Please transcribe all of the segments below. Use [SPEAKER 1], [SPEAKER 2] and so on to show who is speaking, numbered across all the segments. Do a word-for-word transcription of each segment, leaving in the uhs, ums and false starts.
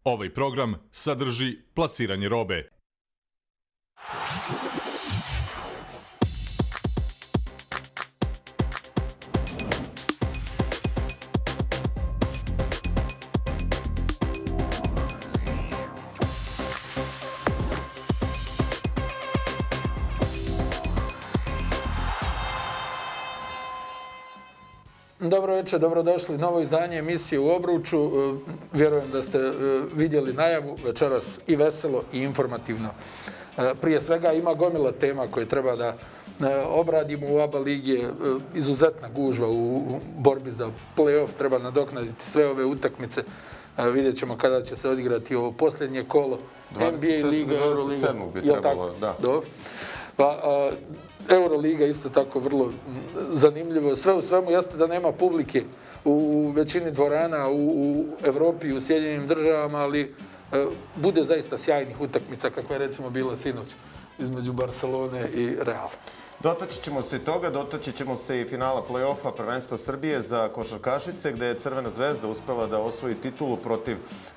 [SPEAKER 1] Ovaj program sadrži plasiranje robe.
[SPEAKER 2] Dobro večer, dobrodošli. Novo izdanje emisije U obruču. Vjerujem da ste vidjeli najavu, večeras i veselo i informativno. Prije svega ima gomila tema koje treba da obradimo u ABA ligi. Izuzetna gužva u borbi za play-off. Treba nadoknaditi sve ove utakmice. Vidjet ćemo kada će se odigrati ovo posljednje kolo. N B A liga, Euroliga.
[SPEAKER 3] bi trebalo, da.
[SPEAKER 2] Dobro. Pa, Euroliga isto tako vrlo zanimljivo. Sve u svemu jeste da nema publike u većini dvorana u Evropi i u Sjedinjenim državama, ali bude zaista sjajnih utakmica kakva je recimo bila sinoć između Barcelone i Reala.
[SPEAKER 3] Dotaći ćemo se i toga, dotaći ćemo se i finala play-offa prvenstva Srbije za košarkašice, gde je Crvena zvezda uspela da osvoji titulu protiv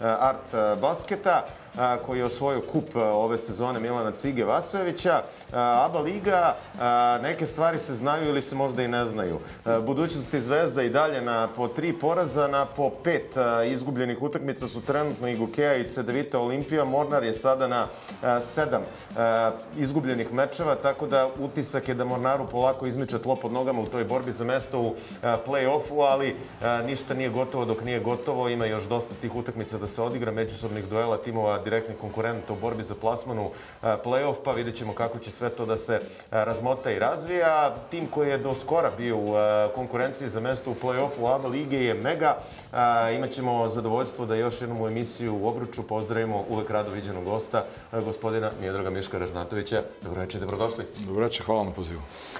[SPEAKER 3] Art Basketa, koji je osvojio kup ove sezone Milana Cige Vasojevića. ABA liga, neke stvari se znaju ili se možda i ne znaju. Budućnosti Zvezda i dalje na po tri poraza, na po pet izgubljenih utakmica su trenutno i Gokeja i Cedevita Olimpija. Mornar je sada na sedam izgubljenih mečeva, tako da utisak je da Mornaru polako izmiče tlo pod nogama u toj borbi za mesto u play-offu, ali ništa nije gotovo dok nije gotovo. Ima još dosta tih utakmica da se odigra, međusobnih duela timova direktnih konkurenta u borbi za plasmanu play-off, pa vidjet ćemo kako će sve to da se razmota i razvija. Tim koji je do skora bio u konkurenciji za mesto u play-offu ABA lige je Mega. Imaćemo zadovoljstvo da još jednom u emisiju U obruču pozdravimo uvek rado viđenog gosta, gospodina Miodraga Miška Ražnatovića. Dobro večer, dobrodošli.
[SPEAKER 4] Dobro večer, hvala na pozivu.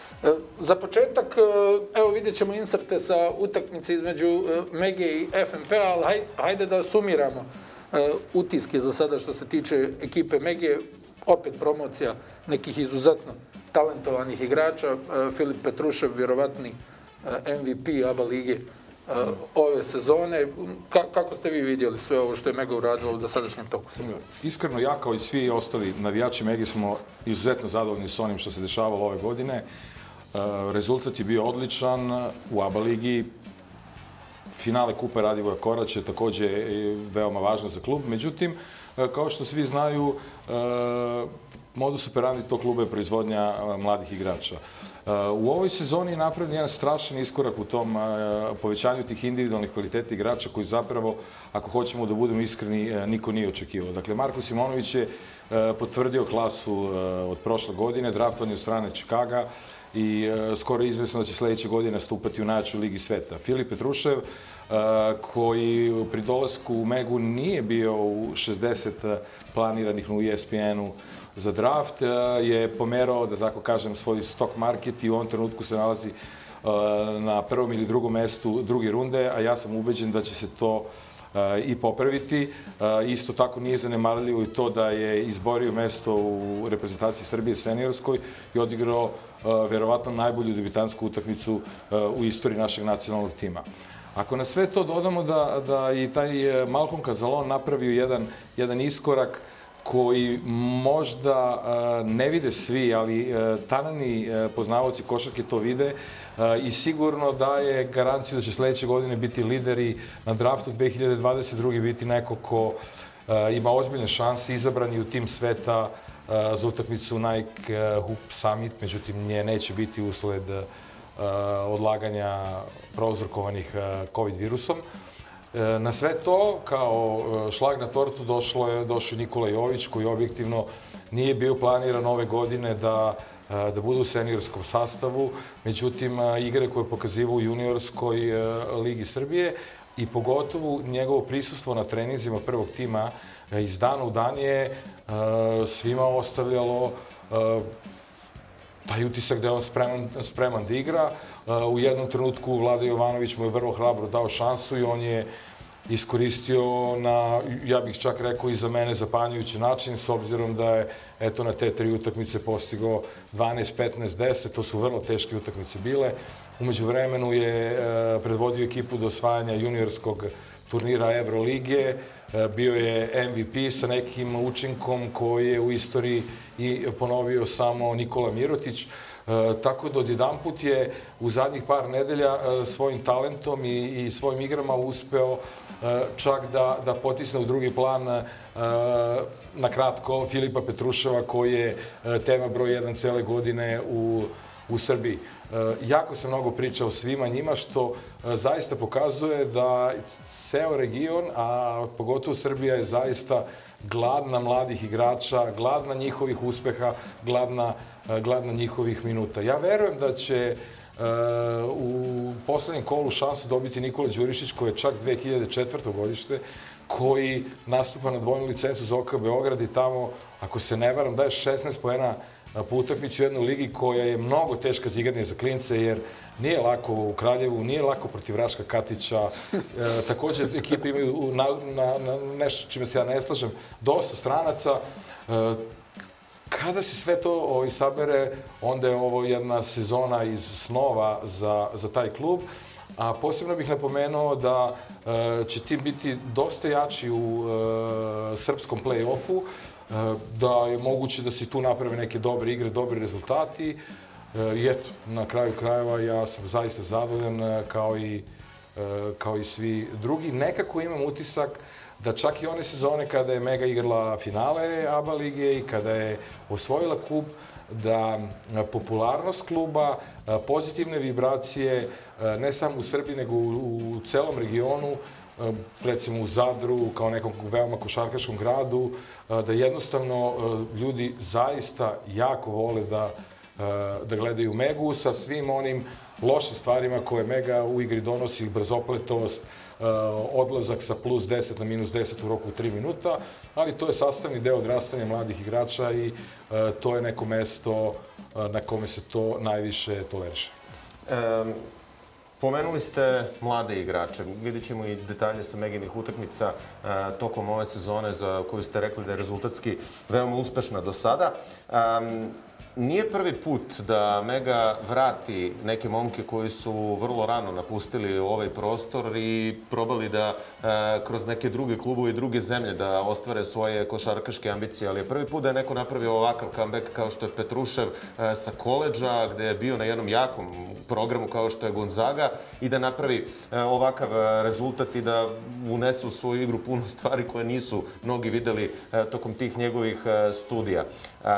[SPEAKER 2] Za početak, evo vidjet ćemo inserte sa utakmice između Mege i F N P, ali hajde da sumiramo utiske za sada što se tiče ekipe Mege. Opet promocija nekih izuzetno talentovanih igrača. Filip Petrušev, vjerovatni M V P ABA lige ove sezone. Kako ste vi vidjeli sve ovo što je Mega uradila u dosadašnjem toku sezone?
[SPEAKER 4] Iskreno, ja kao i svi ostali navijači Mege smo izuzetno zadovoljni s onim što se dešavalo ove godine. Rezultat je bio odličan u ABA ligi. Finale Kupa Radivoja Koraća je također veoma važno za klub. Međutim, kao što svi znaju, modus operandi tog kluba je proizvodnja mladih igrača. U ovoj sezoni je napravljen jedan strašan iskorak u tom povećanju tih individualnih kvaliteta igrača koji zapravo, ako hoćemo da budemo iskreni, niko nije očekivao. Dakle, Marko Simonović je potvrdio klasu od prošle godine, draftovan je od strane Čikaga i skoro je izvesno da će sljedeće godine stupati u najjaču ligi sveta. Filip Petrušev, koji pri dolasku u Megu nije bio u šezdeset planiranih na E S P N-u za draft, je pomerao, da tako kažem, svoj stock market i u ovom trenutku se nalazi na prvom ili drugom mestu druge runde, a ja sam ubeđen da će se to i popraviti. Isto tako nije zanemarljivo i to da je izborio mesto u reprezentaciji Srbije seniorskoj i odigrao verovatno najbolju debitansku utakmicu u istoriji našeg nacionalnog tima. Ako na sve to dodamo da i taj Malcolm Kazalon napravio jedan, jedan iskorak koji možda ne vide svi, ali tanani poznavaoci košarke to vide i sigurno daje garanciju da će sljedeće godine biti lideri na draftu dve hiljade dvadeset druge biti neko ko ima ozbiljne šanse, izabrani u tim sveta za utakmicu Nike Hoop Summit, međutim nje neće biti usled odlaganja prouzrokovanih COVID virusom. Na sve to, kao šlag na tortu, došao je Nikola Jović, koji objektivno nije bio planiran ove godine da da bude u seniorskom sastavu. Međutim, igre koje je pokazivao u juniorskoj ligi Srbije i pogotovo njegovo prisustvo na treninzima prvog tima iz dana u dan je svima ostavljalo taj utisak da je on spreman da igra. U jednom trenutku Vlada Jovanović mu je vrlo hrabro dao šansu i on je iskoristio na, ja bih čak rekao i za mene, zapanjujući način, s obzirom da je eto na te tri utakmice postigao dvanaest, petnaest, deset, to su vrlo teške utakmice bile. Umeđu vremenu je predvodio ekipu do osvajanja juniorskog turnira Evrolige, bio je M V P sa nekim učinkom koji je u istoriji i ponovio samo Nikola Mirotić. Tako da odjedanput je u zadnjih par nedelja svojim talentom i svojim igrama uspeo čak da potisne u drugi plan na kratko Filipa Petruševa koji je tema broj jedan cele godine u Srbiji. Jako se mnogo priča o svima njima, što zaista pokazuje da ceo region, a pogotovo Srbija, je zaista gladna mladih igrača, gladna njihovih uspeha, gladna njihovih minuta. Ja verujem da će u poslednjem kolu šansu dobiti Nikola Đurišić, koji je čak dve hiljade četvrte godište, koji nastupa na dvojnu licencu za O K Beograd i tamo, ako se ne varam, daje šesnaest poena po utakmici u jednoj ligi koja je mnogo teška za igranje za klince, jer nije lako u Kraljevu, nije lako protiv Raška Katića. Takođe, ekipe imaju na nešto čime se ja ne slažem, dosta stranaca. Kada se sve to sabere, onda je ovo jedna sezona iz snova za taj klub. A posebno bih napomenuo da će tim biti dosta jači u srpskom play-offu, da je moguće da se tu naprave neke dobre igre, dobri rezultati. I eto, na kraju krajeva ja sam zaista zadovoljan kao i svi drugi. Nekako imam utisak da čak i one sezone kada je Mega igrala finale A B A lige i kada je osvojila kup, da popularnost kluba, pozitivne vibracije, ne samo u Srbiji, nego u celom regionu, recimo u Zadru, kao nekom veoma košarkaškom gradu, da jednostavno ljudi zaista jako vole da gledaju Megu sa svim onim lošim stvarima koje Mega u igri donosi, brzopletost, odlazak sa plus deset na minus deset u roku tri minuta, ali to je sastavni deo odrastanja mladih igrača i to je neko mesto na kome se to najviše toleriše.
[SPEAKER 3] Pomenuli ste mlade igrače. Vidjet ćemo i detalje sa Meginih utakmica tokom ove sezone za koju ste rekli da je rezultatski veoma uspešna do sada. Nije prvi put da Mega vrati neke momke koji su vrlo rano napustili ovaj prostor i probali da kroz neke druge klubove i druge zemlje da ostvare svoje košarkaške ambicije, ali je prvi put da je neko napravio ovakav comeback kao što je Petrušev sa koledža, gde je bio na jednom jakom programu kao što je Gonzaga i da napravi ovakav rezultat i da unese u svoju igru puno stvari koje nisu mnogi videli tokom tih njegovih studija.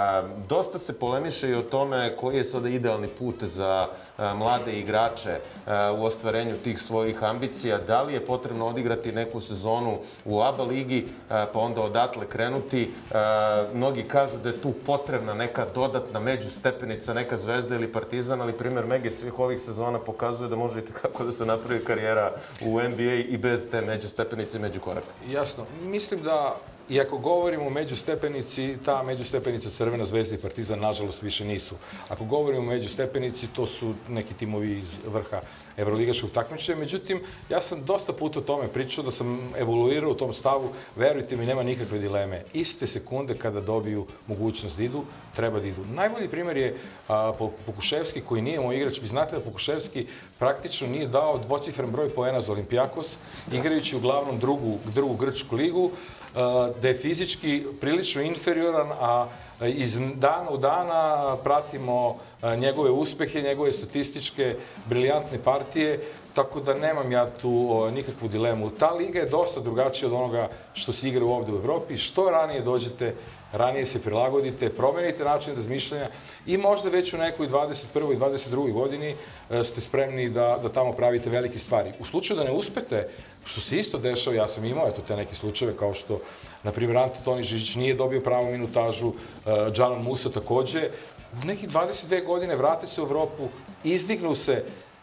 [SPEAKER 3] Dosta se polemiše i o tome koji je sada idealni put za mlade igrače u ostvarenju tih svojih ambicija. Da li je potrebno odigrati neku sezonu u A B A ligi, pa onda odatle krenuti. Mnogi kažu da je tu potrebna neka dodatna međustepenica, neka Zvezda ili Partizan, ali primjer Mege svih ovih sezona pokazuje da može i kako da se napravi karijera u N B A i bez te međustepenice i međukoraka.
[SPEAKER 4] Jasno. Mislim da i ako govorimo o međustepenici, ta međustepenica Crvena Zvezda i Partizan, nažalost, više nisu. Ako govorimo o međustepenici, to su neki timovi iz vrha evroligaškog takmičenja. Međutim, ja sam dosta puta o tome pričao, da sam evoluirao u tom stavu. Verujte mi, nema nikakve dileme. Iste sekunde kada dobiju mogućnost da idu, treba da idu. Najbolji primjer je Pokuševski, koji nije moj igrač. Vi znate da Pokuševski praktično nije dao dvocifren broj poena za Olimpijakos, igrajući uglavnom drugu grčku ligu, da je fizički prilično inferioran, a iz dana u dana pratimo njegove uspehe, njegove statističke, briljantne partije, tako da nemam ja tu nikakvu dilemu. Ta liga je dosta drugačija od onoga što se igra ovde u Evropi. Što ranije dođete, ranije se prilagodite, promenite način razmišljanja i možda već u nekoj dvadeset prvoj i dvadeset drugoj godini ste spremni da tamo pravite velike stvari. U slučaju da ne uspete, što se isto dešava, ja sam imao te neke slučajeve kao što, na primjer, Ante Toni Žižić nije dobio pravu minutažu, Džanan Musa takođe, u nekih dvadeset dve godine vrate se u Evropu, izdignu se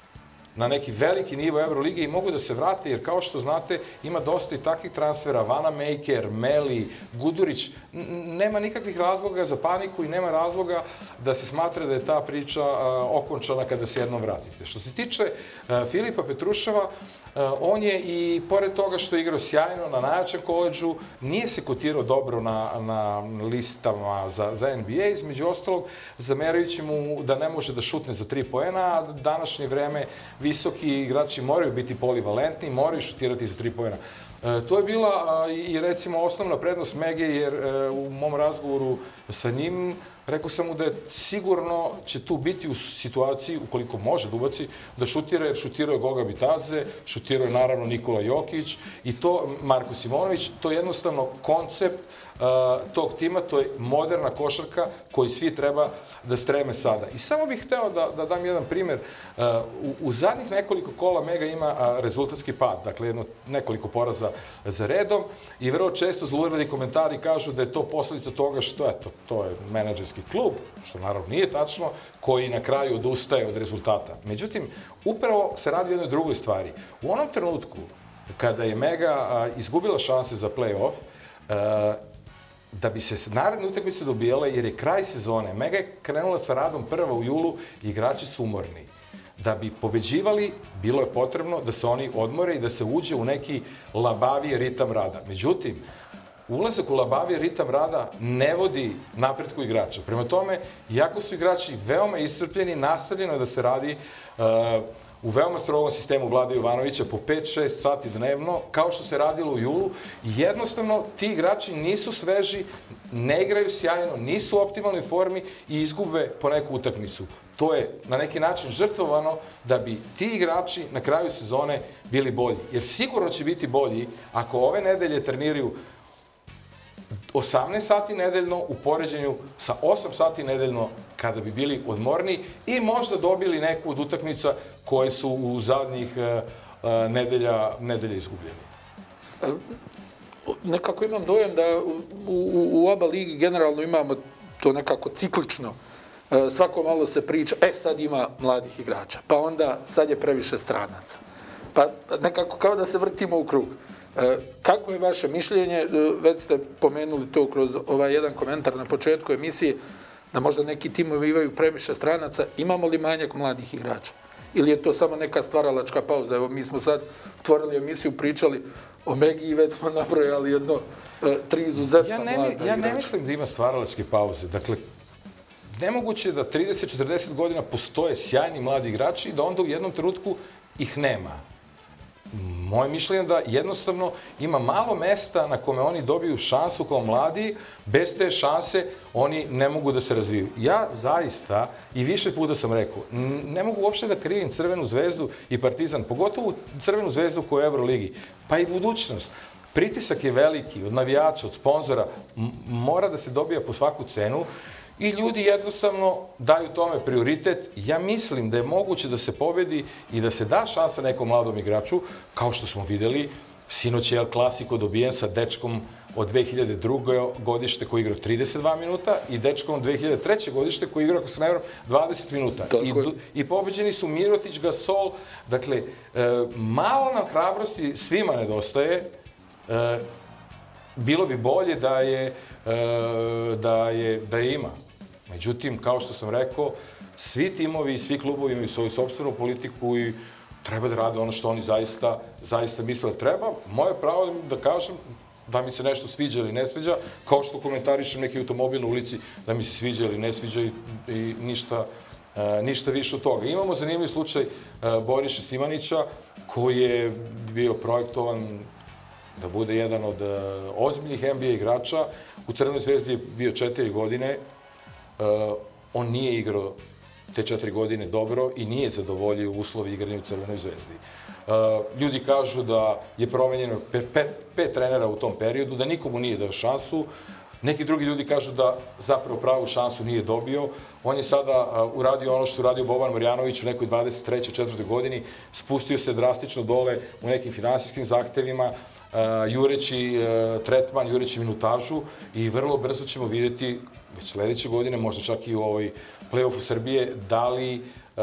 [SPEAKER 4] na neki veliki nivo Evrolige i mogu da se vrate, jer kao što znate, ima dosta i takvih transfera, Vanamaker, Meli, Gudurić, nema nikakvih razloga za paniku i nema razloga da se smatra da je ta priča okončana kada se jednom vratite. Što se tiče Filipa Petruševa, On je i, pored toga što je igrao sjajno na najjačem koledžu, nije se kotirao dobro na, na listama za, za N B A, između ostalog, zamerajući mu da ne može da šutne za tri poena, a današnje vreme visoki igrači moraju biti polivalentni, moraju šutirati za tri poena. E, to je bila i, recimo, osnovna prednost Mege, jer e, u mom razgovoru sa njim rekao sam mu da je sigurno će tu biti u situaciji, ukoliko može da ubaci, da šutira, jer šutirao je Goga Bitadze, šutirao je naravno Nikola Jokić i to Marko Simonović, to je jednostavno koncept uh, tog tima, to je moderna košarka koji svi treba da streme sada. I samo bih hteo da, da dam jedan primer. Uh, u, u zadnjih nekoliko kola Mega ima uh, rezultatski pad, dakle jedno, nekoliko poraza za redom i vrlo često zluradi komentari kažu da je to posledica toga što eto, to je menadžerski klub, što naravno nije tačno, koji na kraju odustaje od rezultata. Međutim, upravo se radi o jednoj drugoj stvari. U onom trenutku kada je Mega a, izgubila šanse za play-off, a, da bi se naredne utakmice dobijale, jer je kraj sezone, Mega je krenula sa radom prva u julu i igrači su umorni. Da bi pobeđivali, bilo je potrebno da se oni odmore i da se uđe u neki labaviji ritam rada. Međutim, ulazak u labaviji ritam rada ne vodi napretku igrača. Prema tome, iako su igrači veoma iscrpljeni, nastavljeno je da se radi uh, u veoma strogom sistemu Vlade Jovanovića po pet šest sati dnevno, kao što se radilo u julu. Jednostavno, ti igrači nisu sveži, ne igraju sjajno, nisu u optimalnoj formi i izgube po neku utakmicu. To je na neki način žrtvovano da bi ti igrači na kraju sezone bili bolji. Jer sigurno će biti bolji ako ove nedelje treniraju osamnaest sati nedeljno u poređenju sa osam sati nedeljno kada bi bili odmorni i možda dobili neku od utakmica koje su u zadnjih uh, nedelja, nedelja izgubljeni.
[SPEAKER 2] Nekako imam dojam da u, u, u oba ligi generalno imamo to nekako ciklično. Svako malo se priča, e sad ima mladih igrača, pa onda sad je previše stranaca. Pa nekako kao da se vrtimo u krug. Kako je vaše mišljenje, već ste pomenuli to kroz ovaj jedan komentar na početku emisije, da možda neki timovi imaju previše stranaca, imamo li manjak mladih igrača? Ili je to samo neka stvaralačka pauza? Evo, mi smo sad otvorili emisiju, pričali o Megi i već smo nabrojali jedno, tri izuzetna mlada igrača.
[SPEAKER 4] Ja ne mislim da ima stvaralačke pauze. Dakle, nemoguće je da trideset do četrdeset godina postoje sjajni mladi igrači i da onda u jednom trenutku ih nema. Moje mišljenje je da jednostavno ima malo mesta na kome oni dobiju šansu kao mladi, bez te šanse oni ne mogu da se razviju. Ja zaista, i više puta sam rekao, ne mogu uopšte da krivim Crvenu zvezdu i Partizan, pogotovo Crvenu zvezdu koja je u Euroligi, pa i budućnost. Pritisak je veliki od navijača, od sponzora, mora da se dobija po svaku cenu. I ljudi jednostavno daju tome prioritet. Ja mislim da je moguće da se pobedi i da se da šansa nekom mladom igraču, kao što smo videli, sinoć je El Clasico dobijen sa dečkom od dve hiljade druge. godište koji igrao trideset dva minuta i dečkom od dve hiljade treće. godište koji igrao, ako se ne varam, dvadeset minuta. I, I pobeđeni su Mirotić, Gasol. Dakle, e, malo nam hrabrosti svima nedostaje. E, bilo bi bolje da je, e, da je, da je ima. Međutim, kao što sam rekao, svi timovi i svi klubovi imaju svoju sopstvenu politiku i treba da rade ono što oni zaista, zaista misle da treba. Moje pravo da kažem da mi se nešto sviđa ili ne sviđa, kao što komentarišem neki automobil na ulici da mi se sviđa ili ne sviđa i, i ništa, e, ništa više od toga. Imamo zanimljiv slučaj e, Boriše Simanića, koji je bio projektovan da bude jedan od e, ozbiljnih N B A igrača. U Crvenoj zvezdi je bio četiri godine. Uh, on nije igrao te četiri godine dobro i nije zadovoljio uslovi igranja u Crvenoj zvezdi. Uh, ljudi kažu da je promenjeno pet, pet, pet trenera u tom periodu, da nikomu nije dao šansu. Neki drugi ljudi kažu da zapravo pravu šansu nije dobio. On je sada uh, uradio ono što uradio Boban Marjanović u nekoj dvadeset trećoj četvrtoj godini. Spustio se drastično dole u nekim finansijskim zahtevima, uh, jureći uh, tretman, jureći minutažu i vrlo brzo ćemo vidjeti već sledeće godine, možda čak i u ovoj play-offu Srbije, da li,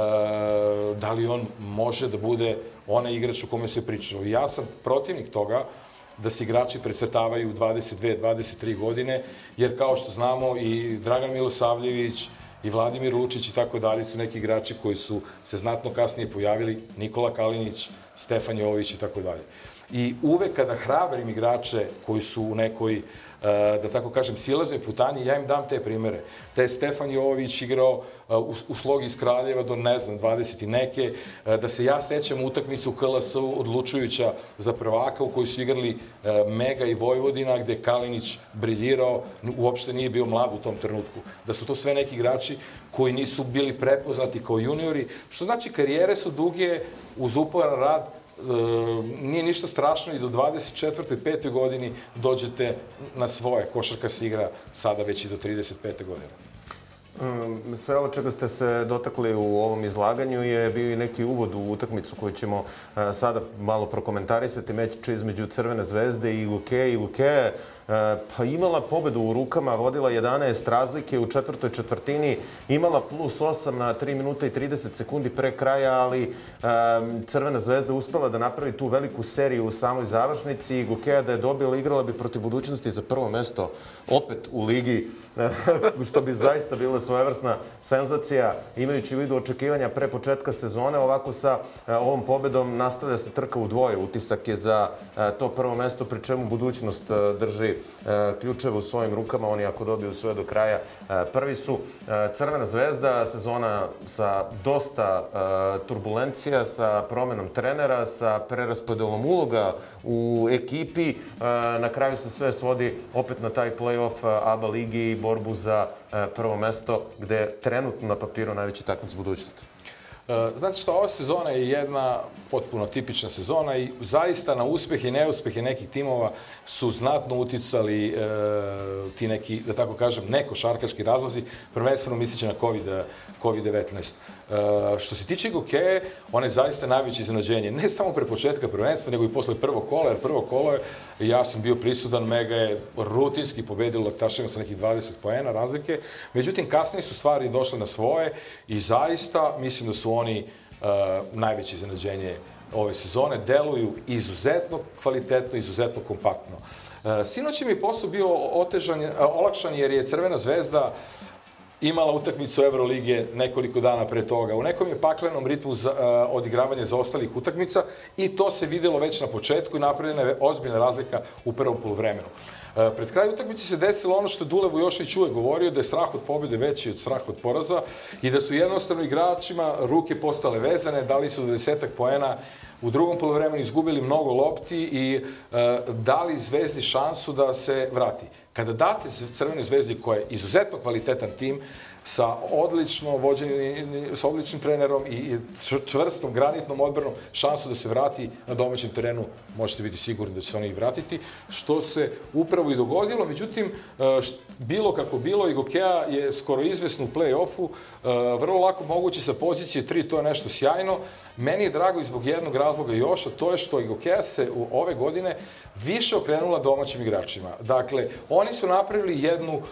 [SPEAKER 4] uh, da li on može da bude onaj igrač u kome se pričalo. Ja sam protivnik toga da se igrači precrtavaju u dvadeset dve dvadeset tri godine, jer kao što znamo i Dragan Milosavljević i Vladimir Lučić i tako dalje su neki igrači koji su se znatno kasnije pojavili, Nikola Kalinić, Stefan Jović i tako dalje. I uvek kada hrabrim igrače koji su u nekoj, da tako kažem, silaznoj putanji, ja im dam te primere. Da je Stefan Jović igrao u slogi iz Kraljeva do, ne znam, dvadeset i neke, da se ja sećam utakmicu K L S-u odlučujuća za prvaka u kojoj su igrali Mega i Vojvodina, gde je Kalinić briljirao, uopšte nije bio mlad u tom trenutku. Da su to sve neki igrači koji nisu bili prepoznati kao juniori, što znači karijere su duge, uz uporan rad, nije ništa strašno i do dvadeset četvrtoj i petoj godini dođete na svoje. Košarka se igra sada već i do trideset pete godine.
[SPEAKER 3] Sve ovo čega ste se dotakli u ovom izlaganju je bio i neki uvod u utakmicu koju ćemo sada malo prokomentarisati. Meč između Crvene zvezde i Gokeje. Gokeje pa imala pobedu u rukama, vodila jedanaest razlike u četvrtoj četvrtini, imala plus osam na tri minuta i trideset sekundi pre kraja, ali Crvena zvezda uspela da napravi tu veliku seriju u samoj završnici i Gokeja da je dobila, igrala bi protiv Budućnosti za prvo mesto opet u ligi, što bi zaista bila svojevrsna senzacija, imajući u vidu očekivanja pre početka sezone. Ovako sa ovom pobedom nastavlja se trka u dvoje. Utisak je za to prvo mesto, pri čemu Budućnost drži ključeve u svojim rukama. Oni ako dobiju sve do kraja prvi su. Crvena zvezda, sezona sa dosta turbulencija, sa promenom trenera, sa preraspodelom uloga u ekipi. Na kraju se sve svodi opet na taj play-off A B A ligi i borbu za prvo mesto, gde je trenutno na papiru najveći takmic Budućnosti.
[SPEAKER 4] Znate što, ova sezona je jedna potpuno tipična sezona i zaista na uspehe i neuspehe nekih timova su znatno uticali ti neki, da tako kažem, nekošarkaški razlozi, prvenstveno misleći na kovid devetnaest. Što se tiče Gokeje, ona je zaista najveće iznenađenje. Ne samo pre početka prvenstva, nego i posle prvog kola, jer prvo kolo je, ja sam bio prisutan, Mega je rutinski pobedila Laktašima sa nekih dvadeset poena razlike. Međutim, kasnije su stvari došle na svoje i zaista mislim da su oni najveće iznenađenje ove sezone. Deluju izuzetno kvalitetno, izuzetno kompaktno. Sinoć mi je posao bio olakšan jer je Crvena zvezda imala utakmicu Evrolige nekoliko dana pre toga. U nekom je paklenom ritmu odigravanja zaostalih utakmica i to se videlo već na početku i napravljena je ozbiljna razlika u prvom poluvremenu. Pred kraj utakmice se desilo ono što Dule Vujošević uvek govorio, da je strah od pobjede veći od straha od poraza i da su jednostavno igračima ruke postale vezane, dali su dvadesetak poena, u drugom poluvremenu izgubili mnogo lopti i dali Zvezdi šansu da se vrati. Kada date Crvenoj zvezdi, koja je izuzetno kvalitetan tim, sa odlično vođenim, sa odličnim trenerom i čvrstom, granitnom odbranom, šansu da se vrati na domaćem terenu, možete biti sigurni da će se oni i vratiti, što se upravo i dogodilo. Međutim, bilo kako bilo, i Gokeja je skoro izvesna u play-offu, vrlo lako moguće sa pozicije tri, to je nešto sjajno. Meni je drago i zbog jednog razloga još, a to je što i Gokeja se u ove godine više okrenula domaćim igračima. Dakle, oni su napravili jednu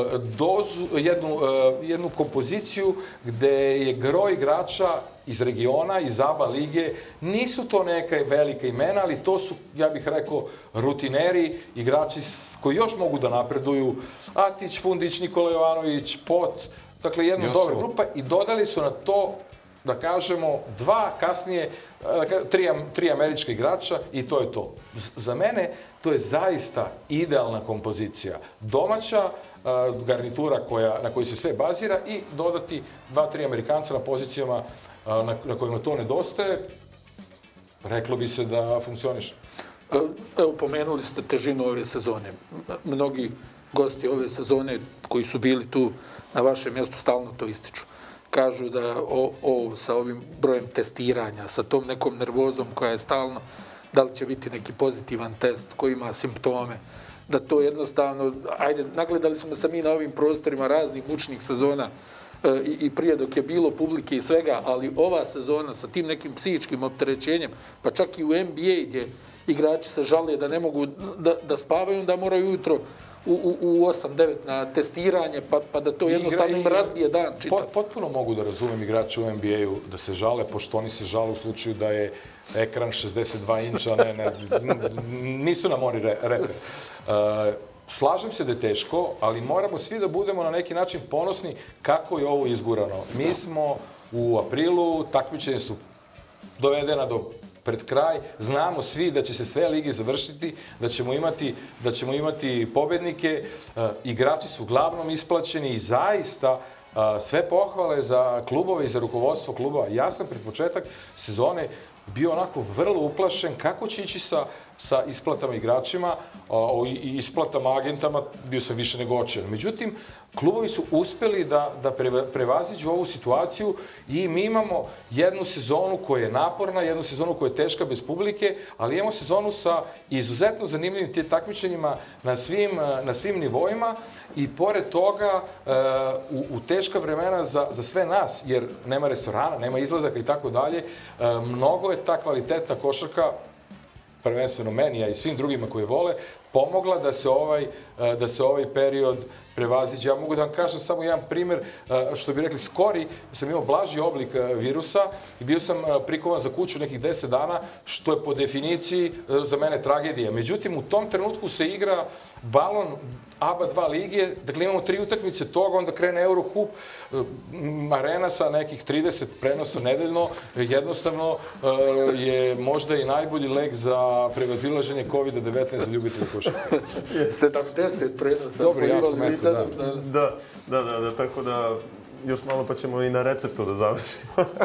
[SPEAKER 4] dozu, jednu, jednu kompoziciju gde je gro igrača iz regiona, iz A B A lige, nisu to neka velika imena, ali to su, ja bih rekao, rutineri, igrači koji još mogu da napreduju. Atić, Fundić, Nikola Jovanović, Pot, dakle jedna dobra grupa i dodali su na to, da kažemo, dva kasnije, tri, tri američka igrača i to je to. Za mene to je zaista idealna kompozicija. Domaća garnitura koja, na kojoj se sve bazira i dodati dva, tri Amerikanca na pozicijama na, na kojima to nedostaje, reklo bi se da funkcioniše.
[SPEAKER 2] Evo, pomenuli ste težinu ove sezone. Mnogi gosti ove sezone koji su bili tu na vašem mjestu stalno to ističu. Kažu da o, o, sa ovim brojem testiranja, sa tom nekom nervozom koja je stalno, da li će biti neki pozitivan test koji ima simptome, da to jednostavno, ajde, nagledali smo se mi na ovim prostorima raznih mučnih sezona e, i, i prije dok je bilo publike i svega, ali ova sezona sa tim nekim psihičkim opterećenjem, pa čak i u N B A gdje igrači se žale da ne mogu da, da spavaju, da moraju ujutro u, u, u osam devet na testiranje, pa, pa da to jednostavno im razbije dan čitav.
[SPEAKER 4] Pot, potpuno mogu da razumem igrače u N B A-u da se žale, pošto oni se žale u slučaju da je ekran šezdeset dva inča, ne, ne, nisu nam oni re, reper. Uh, slažem se da je teško, ali moramo svi da budemo na neki način ponosni kako je ovo izgurano. Mi smo u aprilu, takmičenja su dovedena do pred kraj, znamo svi da će se sve lige završiti, da ćemo imati, da ćemo imati pobednike, igrači su uglavnom isplaćeni i zaista sve pohvale za klubove i za rukovodstvo klubova. Ja sam pred početak sezone bio onako vrlo uplašen kako će ići sa, sa isplatama igračima i isplatama agentama, bio sam više nego očajan. Međutim, klubovi su uspeli da, da prevaziđu ovu situaciju i mi imamo jednu sezonu koja je naporna, jednu sezonu koja je teška bez publike, ali imamo sezonu sa izuzetno zanimljivim te takmičenjima na svim, na svim nivoima i pored toga u, u teška vremena za, za sve nas, jer nema restorana, nema izlazaka i tako dalje, mnogo je ta kvalitetna košarka, prvenstveno meni, a i svim drugima koji vole, pomogla da se ovaj, da se ovaj period prevaziđe. Ja mogu da vam kažem samo jedan primer, što bi rekli skori, sam imao blaži oblik virusa i bio sam prikovan za kuću nekih deset dana, što je po definiciji za mene tragedija. Međutim, u tom trenutku se igra balon A B A dva lige, dakle imamo tri utakmice toga, onda krene Eurocup, arena sa nekih trideset prenosa nedeljno, jednostavno je možda i najbolji lek za prevazilaženje kovid devetnaest za ljubitelje košarke.
[SPEAKER 2] sedamdeset prenosa.
[SPEAKER 4] Dobro, ja sam eto, da.
[SPEAKER 3] Da, da, da, da, tako da još malo pa ćemo i na receptu da završimo.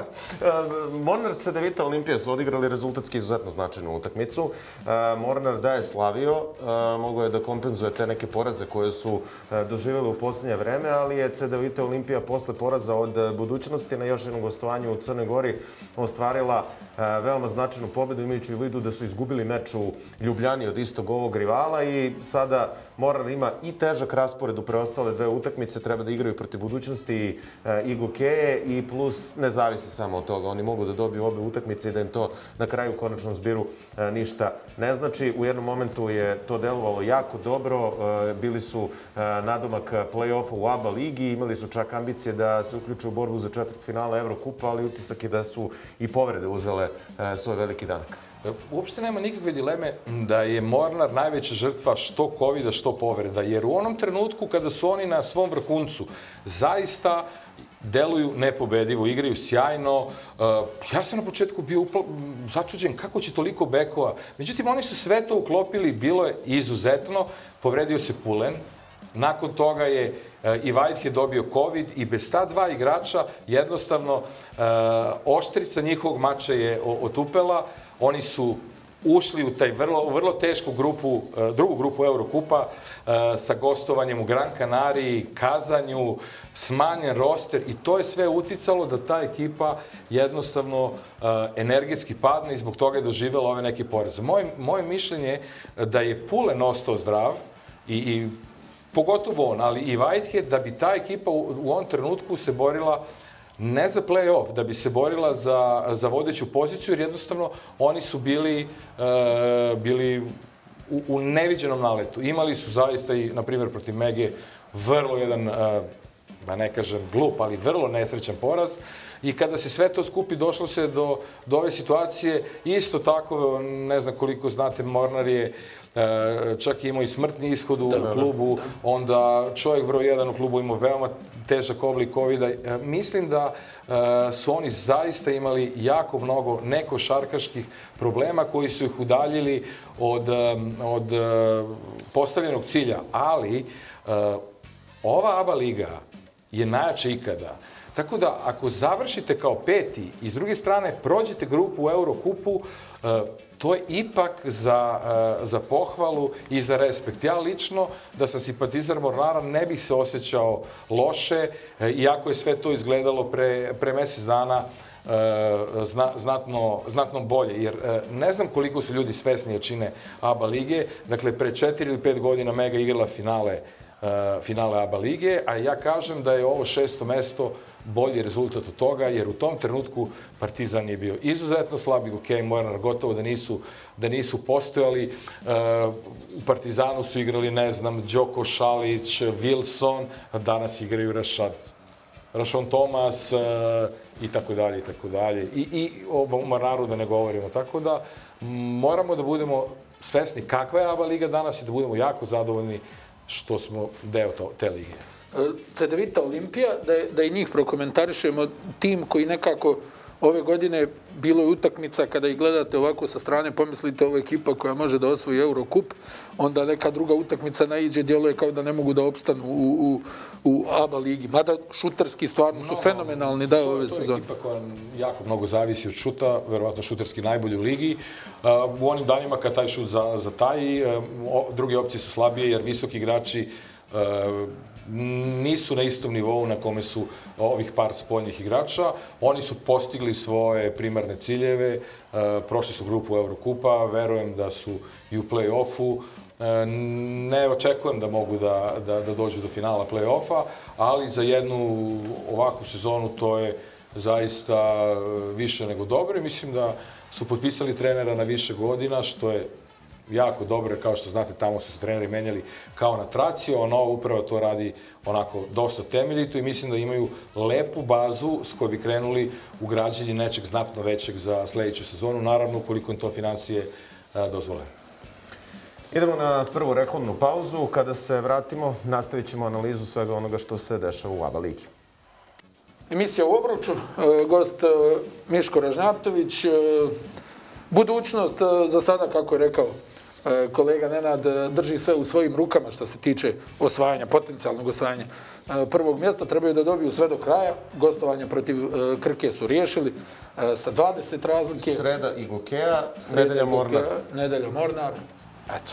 [SPEAKER 3] Mornar Cedevita Olimpija su odigrali rezultatski izuzetno značajnu utakmicu. Mornar da je slavio, mogao je da kompenzuje te neke poraze koje su doživjeli u posljednje vreme, ali je Cedevita Olimpija posle poraza od Budućnosti na još jednom gostovanju u Crnoj Gori ostvarila veoma značajnu pobedu, imajući u vidu da su izgubili meč u Ljubljani od istog ovog rivala i sada Mornar ima i težak raspored u preostale dve utakmice, treba da igraju protiv Budućnosti i i Gokeje i plus ne zavisi samo od toga. Oni mogu da dobiju obe utakmice i da im to na kraju u konačnom zbiru ništa ne znači. U jednom momentu je to delovalo jako dobro. Bili su nadomak play-offa u A B A ligi, imali su čak ambicije da se uključu u borbu za četvrtfinale Evrokupa, ali utisak je da su i povrede uzele svoj veliki danak.
[SPEAKER 4] Uopšte nema nikakve dileme da je Mornar najveća žrtva što kovida, što povreda, jer u onom trenutku kada su oni na svom vrhuncu zaista deluju nepobedivo, igraju sjajno. Ja sam na početku bio začuđen kako će toliko bekova. Međutim, oni su sve to uklopili, bilo je izuzetno. Povredio se Pulen, nakon toga je i Whitehead dobio covid i bez ta dva igrača jednostavno oštrica njihovog mača je otupela. Oni su ušli u taj vrlo, vrlo tešku grupu, drugu grupu Eurokupa sa gostovanjem u Gran Canariji, Kazanju, smanjen roster i to je sve uticalo da ta ekipa jednostavno energetski padne i zbog toga je doživjela ove neke poreze. Moje, moje mišljenje je da je Pulen ostao zdrav i, i pogotovo on, ali i Whitehead, da bi ta ekipa u, u ovom trenutku se borila ne za play-off, da bi se borila za, za vodeću poziciju, jer jednostavno oni su bili, e, bili u, u neviđenom naletu. Imali su zaista i, na primjer, protiv Mege vrlo jedan, e, da ne kažem glup, ali vrlo nesrećan poraz. I kada se sve to skupi, došlo se do, do ove situacije. Isto tako, ne znam koliko znate, Mornar je čak imao i smrtni ishod u klubu, onda čovjek broj jedan u klubu imao veoma težak oblik kovida. Mislim da su oni zaista imali jako mnogo nekošarkaških problema koji su ih udaljili od, od postavljenog cilja, ali ova A B A liga je najjača ikada. Tako da, ako završite kao peti i s druge strane prođete grupu u Eurokupu, to je ipak za, za pohvalu i za respekt. Ja lično, da sam simpatizar Mornara, ne bih se osjećao loše, iako je sve to izgledalo pre, pre mjesec dana zna, znatno, znatno bolje. Jer ne znam koliko su ljudi svesni jačine A B A lige. Dakle, pre četiri ili pet godina Mega igrala finale, finale A B A lige, a ja kažem da je ovo šesto mesto bolji rezultat od toga, jer u tom trenutku Partizan je bio izuzetno slab i Gokeje i Mornar gotovo da nisu, da nisu postojali. U Partizanu su igrali, ne znam, Đoko Šalić, Wilson, a danas igraju Rašad, Rašon Tomas i tako dalje i tako dalje. I, i o Mornaru da ne govorimo. Tako da moramo da budemo svesni kakva je A B A liga danas i da budemo jako zadovoljni što smo deo te lige.
[SPEAKER 2] Cedevita Olimpija, da i njih prokomentarišemo, tim koji nekako ove godine bilo je utakmica, kada ih gledate ovako sa strane, pomislite ovo ekipa koja može da osvoji Eurocup, onda neka druga utakmica naiđe, djeluje kao da ne mogu da opstanu u A B A ligi. Mada šuterski stvarno su fenomenalni da ove sezone.
[SPEAKER 4] To je ekipa koja jako mnogo zavisi od šuta, verovatno šuterski najbolji u ligi. U onim danima kad taj šut zataji, druge opcije su slabije jer visoki igrači nisu na istom nivou na kome su ovih par spoljnih igrača. Oni su postigli svoje primarne ciljeve, prošli su grupu Eurocupa, verujem da su i u play-offu. Ne očekujem da mogu da dođu do finala play-offa, ali za jednu ovakvu sezonu to je zaista više nego dobro i mislim da su potpisali trenera na više godina, što je jako dobro, kao što znate, tamo su se treneri menjali kao na traci, a nova uprava to radi onako dosta temeljito i mislim da imaju lepu bazu s kojoj bi krenuli u građenje nečeg znatno većeg za sledeću sezonu, naravno ukoliko im to financije dozvole.
[SPEAKER 3] Idemo na prvu reklamnu pauzu. Kada se vratimo, nastavit ćemo analizu svega onoga što se dešava u A B A ligi.
[SPEAKER 2] Emisija u obruču, gost Miško Ražnjatović. Budućnost za sada, kako je rekao kolega Nenad, drži sve u svojim rukama što se tiče osvajanja, potencijalnog osvajanja prvog mjesta. Trebaju da dobiju sve do kraja. Gostovanja protiv Krke su riješili sa dvadeset razlike.
[SPEAKER 3] Sreda i Gokeja, nedelja Mornar.
[SPEAKER 2] Nedelja Mornar. Eto.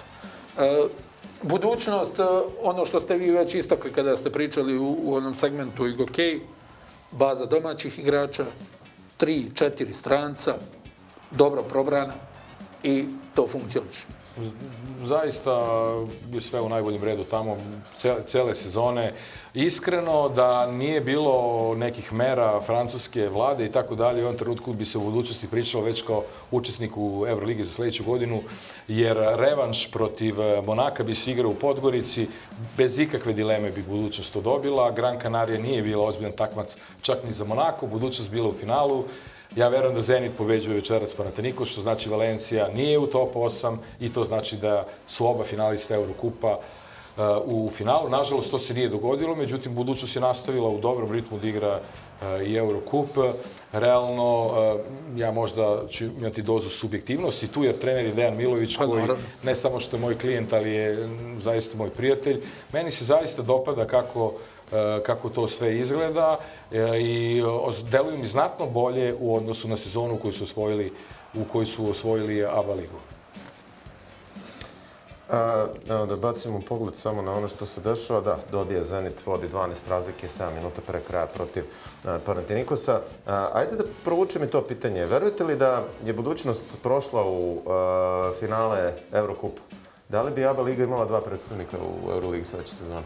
[SPEAKER 2] Budućnost, ono što ste vi već istakli kada ste pričali u onom segmentu i Gokej, baza domaćih igrača, tri, četiri stranca, dobro probrana i to funkcioniše.
[SPEAKER 4] Zaista je sve u najboljem redu tamo, cele sezone. Iskreno da nije bilo nekih mera francuske vlade i tako dalje, u ovom trenutku bi se u budućnosti pričalo već kao učesnik u Euroligi za sledeću godinu, jer revanš protiv Monaka bi se igrao u Podgorici, bez ikakve dileme bi budućnost to dobila. Gran Canaria nije bila ozbiljan takmac čak ni za Monako, budućnost bila u finalu. Ja verujem da Zenit pobeđuje večeras Panathinaikos, što znači Valencija nije u top osam i to znači da su oba finalista Eurocupa u finalu. Nažalost, to se nije dogodilo, međutim, budućnost je nastavila u dobrom ritmu da igra i Eurocup. Realno, ja možda ću imati dozu subjektivnosti tu, jer trener je Dejan Milović, koji ne samo što je moj klijent, ali je zaista moj prijatelj. Meni se zaista dopada kako kako to sve izgleda i deluju mi znatno bolje u odnosu na sezonu u kojoj su osvojili, u kojoj su osvojili A B A ligu.
[SPEAKER 3] Evo da bacimo pogled samo na ono što se dešava. Da, dobije Zenit, vodi dvanaest razlike, sedam minuta pre kraja protiv Panathinaikosa. Ajde da provučem i to pitanje. Verujete li da je budućnost prošla u finale Eurocupa? Da li bi A B A liga imala dva predstavnika u Euroligi sledeće sezone?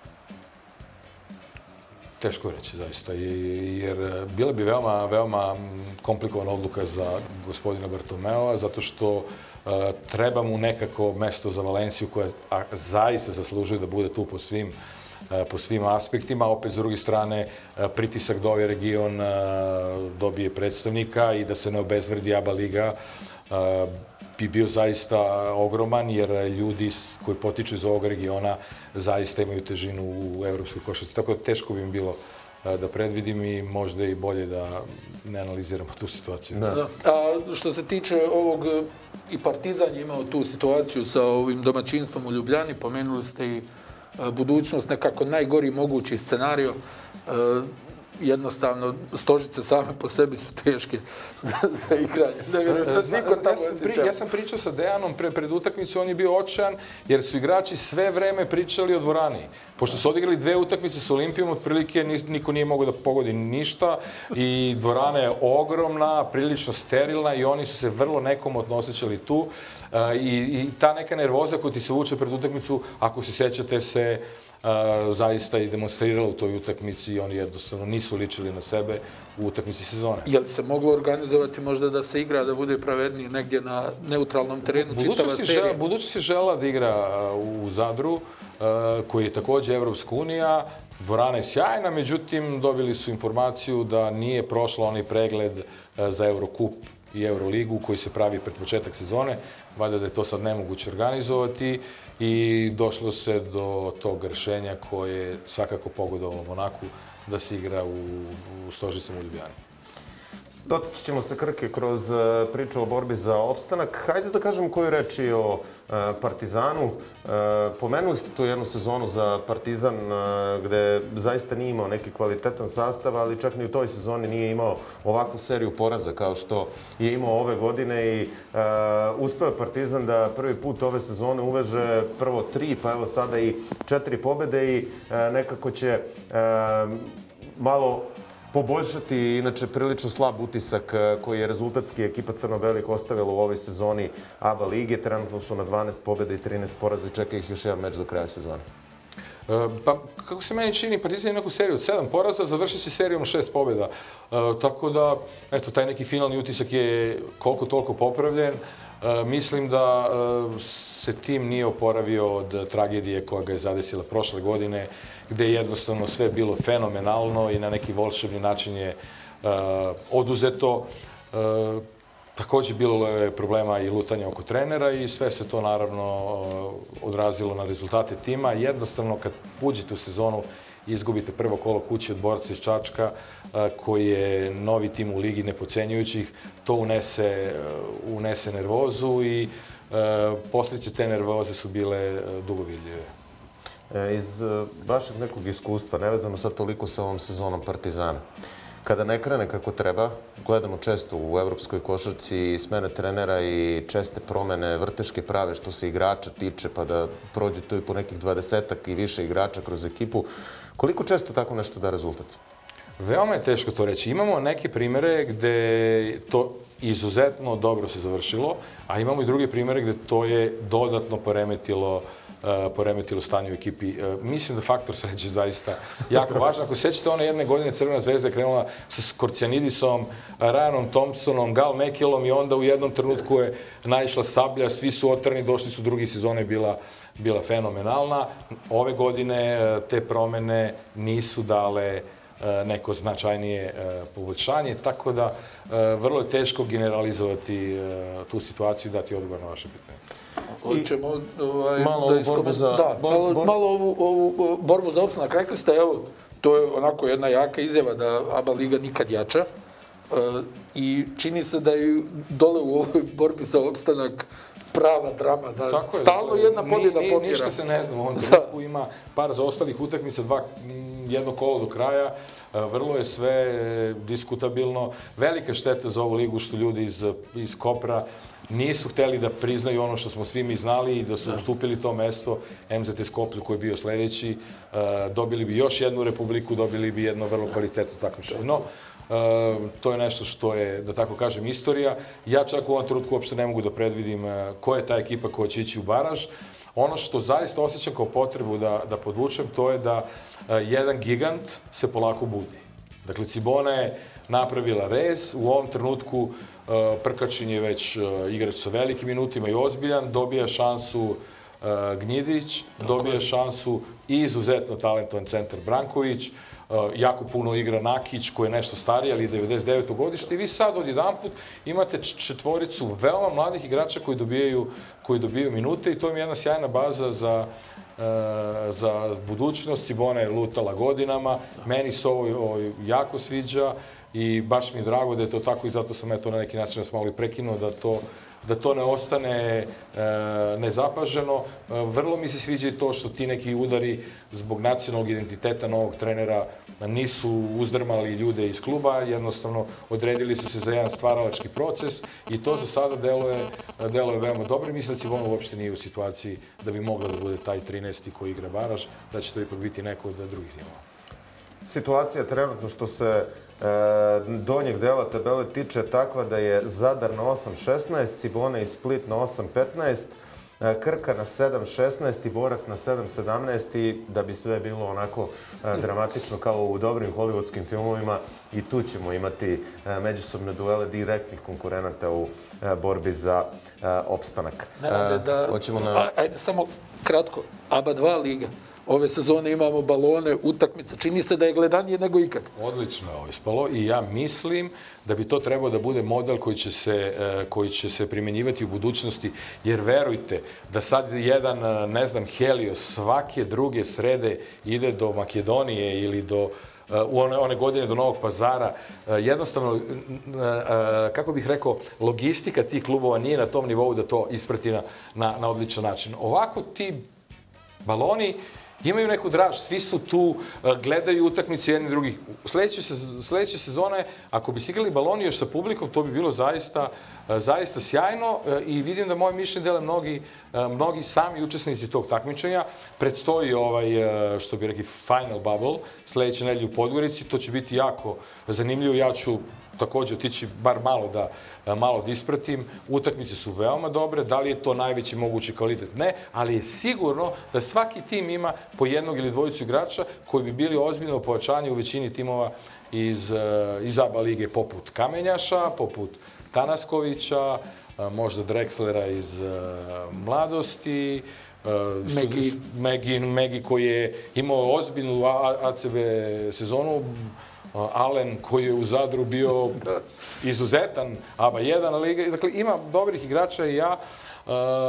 [SPEAKER 4] Teško reći, zaista, jer bila bi veoma, veoma komplikovana odluka za gospodina Bartomeova, zato što treba mu nekako mesto za Valenciju koja zaista zaslužuje da bude tu po svim, po svim aspektima. Opet, s druge strane, pritisak da ovaj region dobije predstavnika i da se ne obezvredi A B A liga bi bio zaista ogroman, jer ljudi koji potiču iz ovog regiona zaista imaju težinu u evropskoj košarci. Tako da teško bi im bilo da predvidim i možda i bolje da ne analiziramo tu situaciju.
[SPEAKER 2] A što se tiče ovog, i Partizan je imao tu situaciju sa ovim domaćinstvom u Ljubljani, pomenuli ste i budućnost, nekako najgori mogući scenario. Jednostavno, Stožice same po sebi su teške za igranje. Ne vjerujem da se niko tamo osjećao.
[SPEAKER 4] Ja sam pričao sa Dejanom pred utakmicu, on je bio očajan, jer su igrači sve vreme pričali o dvorani. Pošto su odigrali dve utakmice sa Olimpijom, otprilike niko nije mogao da pogodi ništa i dvorana je ogromna, prilično sterilna i oni su se vrlo nekomotno osjećali tu. I ta neka nervoza koja ti se vuče pred utakmicu, ako se sećate se, zaista i demonstrirala u toj utakmici i oni jednostavno nisu ličili na sebe u utakmici sezone.
[SPEAKER 2] Je li se moglo organizovati možda da se igra, da bude pravednije negdje na neutralnom terenu, čitava serija?
[SPEAKER 4] Budućnost je žela da igra u Zadru, koji je također Evropska unija. Dvorana je sjajna, međutim, dobili su informaciju da nije prošla onaj pregled za Eurocup i Euroligu koji se pravi pred početak sezone. Valjda da je to sad nemoguće organizovati i došlo se do tog rešenja koje je svakako pogodovalo Monaku da se igra u, u Stožicama u Ljubljani.
[SPEAKER 3] Dotaći ćemo se Krke kroz priču o borbi za opstanak. Hajde da kažem koju reči o Partizanu. Pomenuli ste tu jednu sezonu za Partizan gde zaista nije imao neki kvalitetan sastav, ali čak ni u toj sezoni nije imao ovakvu seriju poraza kao što je imao ove godine i uspeo Partizan da prvi put ove sezone uveže prvo tri, pa evo sada i četiri pobede i nekako će malo poboljšati inače prilično slab utisak koji je rezultatski ekipa Crno-Belih ostavila u ovoj sezoni A B A lige. Trenutno su na dvanaest pobjeda i trinaest poraza i čeka ih još jedan meč do kraja sezone.
[SPEAKER 4] Pa, kako se meni čini, Partizan je neku seriju od sedam poraza, završit će serijom šest pobjeda. Tako da, eto, taj neki finalni utisak je koliko toliko popravljen. Mislim da se tim nije oporavio od tragedije koja ga je zadesila prošle godine, gde je jednostavno sve bilo fenomenalno i na neki volšebni način je oduzeto. Također bilo je problema i lutanja oko trenera i sve se to naravno odrazilo na rezultate tima. Jednostavno, kad uđete u sezonu i izgubite prvo kolo kući od Borca iz Čačka, koji je novi tim u ligi nepocenjujućih, to unese, unese nervozu i posljedice te nervoze su bile dugo vidljive.
[SPEAKER 3] Iz vašeg nekog iskustva, nevezano sad toliko sa ovom sezonom Partizana, kada ne krene kako treba, gledamo često u evropskoj košarci smene trenera i česte promene vrteške prave što se igrača tiče, pa da prođe to i po nekih dvadesetak i više igrača kroz ekipu. Koliko često tako nešto da rezultat?
[SPEAKER 4] Veoma je teško to reći. Imamo neke primere gde to izuzetno dobro se završilo, a imamo i druge primere gde to je dodatno poremetilo poremetilo stanje u ekipi. Mislim da faktor sreće zaista jako važan. Ako sećate, one jedne godine Crvena zvezda je krenula sa Skorcijanidisom, Ryanom Thompsonom, Gal Mekelom i onda u jednom trenutku je naišla Sablja, svi su otrni, došli su drugi sezone, bila, bila fenomenalna. Ove godine te promene nisu dale neko značajnije poboljšanje, tako da vrlo je teško generalizovati tu situaciju i dati odgovor na vaše pitanje.
[SPEAKER 2] Hoćemo
[SPEAKER 3] malo ovu borbu za...
[SPEAKER 2] Da, malo ovu borbu za opstanak. Rekli ste, evo, to je onako jedna jaka izjava da A B A liga nikad jača i čini se da je dole u ovoj borbi za opstanak prava drama, da stalno jedna pobjeda pomira.
[SPEAKER 4] Ništa se ne zna u ovom trenutku, ima par zaostalih utakmica, jedno kolo do kraja, vrlo je sve diskutabilno. Velika šteta za ovu ligu što ljudi iz Kopra nisu hteli da priznaju ono što smo svi mi znali i da su ustupili to mesto M Z T Skoplju koji je bio sljedeći. Dobili bi još jednu republiku, dobili bi jedno vrlo kvalitetno takmičenje. No, to je nešto što je, da tako kažem, istorija. Ja čak u ovom trenutku uopšte ne mogu da predvidim koja je ta ekipa koja će ići u baraž. Ono što zaista osjećam kao potrebu da podvučem, to je da jedan gigant se polako budi. Dakle, Cibona je napravila rez, u ovom trenutku Prkačin je već igrač sa velikim minutima i ozbiljan, dobija šansu Gnjidić, dobija šansu i izuzetno talentovan centar Branković, jako puno igra Nakić koji je nešto stariji, ali devedeset deveto godište i vi sad odjedanput imate četvoricu veoma mladih igrača koji dobijaju, koji dobijaju minute i to je jedna sjajna baza za za budućnost. Cibona je lutala godinama, meni se ovo jako sviđa i baš mi je drago da je to tako i zato sam eto na neki način nas malo i prekinuo da to da to ne ostane nezapaženo. Vrlo mi se sviđa i to što ti neki udari zbog nacionalnog identiteta novog trenera nisu uzdrmali ljude iz kluba, jednostavno odredili su se za jedan stvaralački proces i to za sada deluje veoma dobro. Mislim da Cibona uopšte nije u situaciji da bi mogla da bude taj trinaesti koji igra baraž, da će to ipak biti neko od drugih timova.
[SPEAKER 3] Situacija trenutno što se donjeg dela tabele tiče takva da je Zadar na osam šesnaest, Cibona i Split na osam petnaest, Krka na sedam šesnaest i Borac na sedam sedamnaest i da bi sve bilo onako dramatično kao u dobrim hollywoodskim filmovima i tu ćemo imati međusobne duele direktnih konkurenata u borbi za opstanak.
[SPEAKER 2] Ajde samo kratko, A B A dva liga. Ove sezone imamo balone, utakmice. Čini se da je gledanije nego ikad.
[SPEAKER 4] Odlično je ovo ispalo i ja mislim da bi to trebao da bude model koji će se, koji će se primjenjivati u budućnosti, jer verujte da sad jedan, ne znam, Helios svake druge srede ide do Makedonije ili do u one, one godine do Novog Pazara. Jednostavno, kako bih rekao, logistika tih klubova nije na tom nivou da to isprati na, na, na odličan način. Ovako ti baloni imaju neku draž, svi su tu, gledaju utakmice jedni drugih. Sledeće, sledeće sezone, ako bi se igrali baloni još sa publikom, to bi bilo zaista, zaista sjajno i vidim da moje mišljenje dele mnogi, mnogi sami učesnici tog takmičenja. Predstoji ovaj, što bi rekli, final bubble, sledeće nedelje u Podgorici, to će biti jako zanimljivo. Ja ću takođe otići bar malo da malo da ispratim. Utakmice su veoma dobre, da li je to najveći mogući kvalitet? Ne, ali je sigurno da svaki tim ima po jednog ili dvojicu igrača koji bi bili ozbiljno pojačanje u većini timova iz, iz A B A lige, poput Kamenjaša, poput Tanaskovića, možda Drexlera iz Mladosti,
[SPEAKER 2] Megi.
[SPEAKER 4] Megi, Megi koji je imao ozbiljnu A C B sezonu, Alen koji je u Zadru bio izuzetan, A B A jedan liga. Dakle, ima dobrih igrača i ja uh,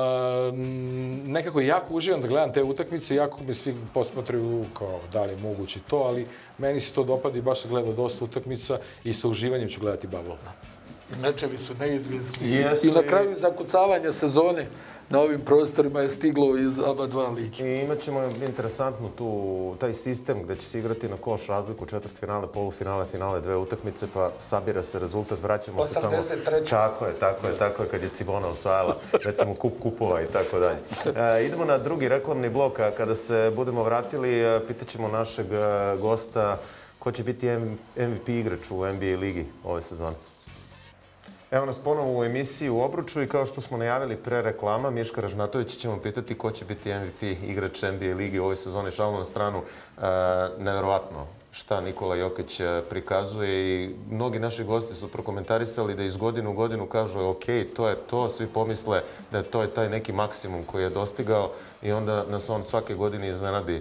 [SPEAKER 4] nekako jako uživam da gledam te utakmice, jako me svi posmatraju kao da li je moguće to, ali meni se to dopada i baš sam gledao dosta utakmica i sa uživanjem ću gledati Bubble.
[SPEAKER 2] Mečevi su neizvjesni. I na kraju zakucavanja sezone na ovim prostorima je stiglo iz A B A dva lige.
[SPEAKER 3] I imat ćemo interesantno tu, taj sistem gde će se igrati na koš razliku četvrtfinale, polufinale, finale, dve utakmice, pa sabira se rezultat, vraćamo se tamo.
[SPEAKER 2] osamdeset treće.
[SPEAKER 3] Tako je, tako je, tako je, kad je Cibona osvajala, recimo kup kupova i tako dalje. E, idemo na drugi reklamni blok, a kada se budemo vratili, pitaćemo našeg gosta ko će biti M V P igrač u N B A ligi ove sezone. Evo nas ponovo u emisiji u Obruču i kao što smo najavili pre reklama, Miška Ražnatović ćemo pitati ko će biti M V P igrač N B A ligi u ovoj sezoni. Šalno na stranu, e, neverovatno šta Nikola Jokić prikazuje i mnogi naši gosti su prokomentarisali da iz godine u godinu kažu ok, to je to, svi pomisle da to je taj neki maksimum koji je dostigao i onda nas on svake godine iznenadi e,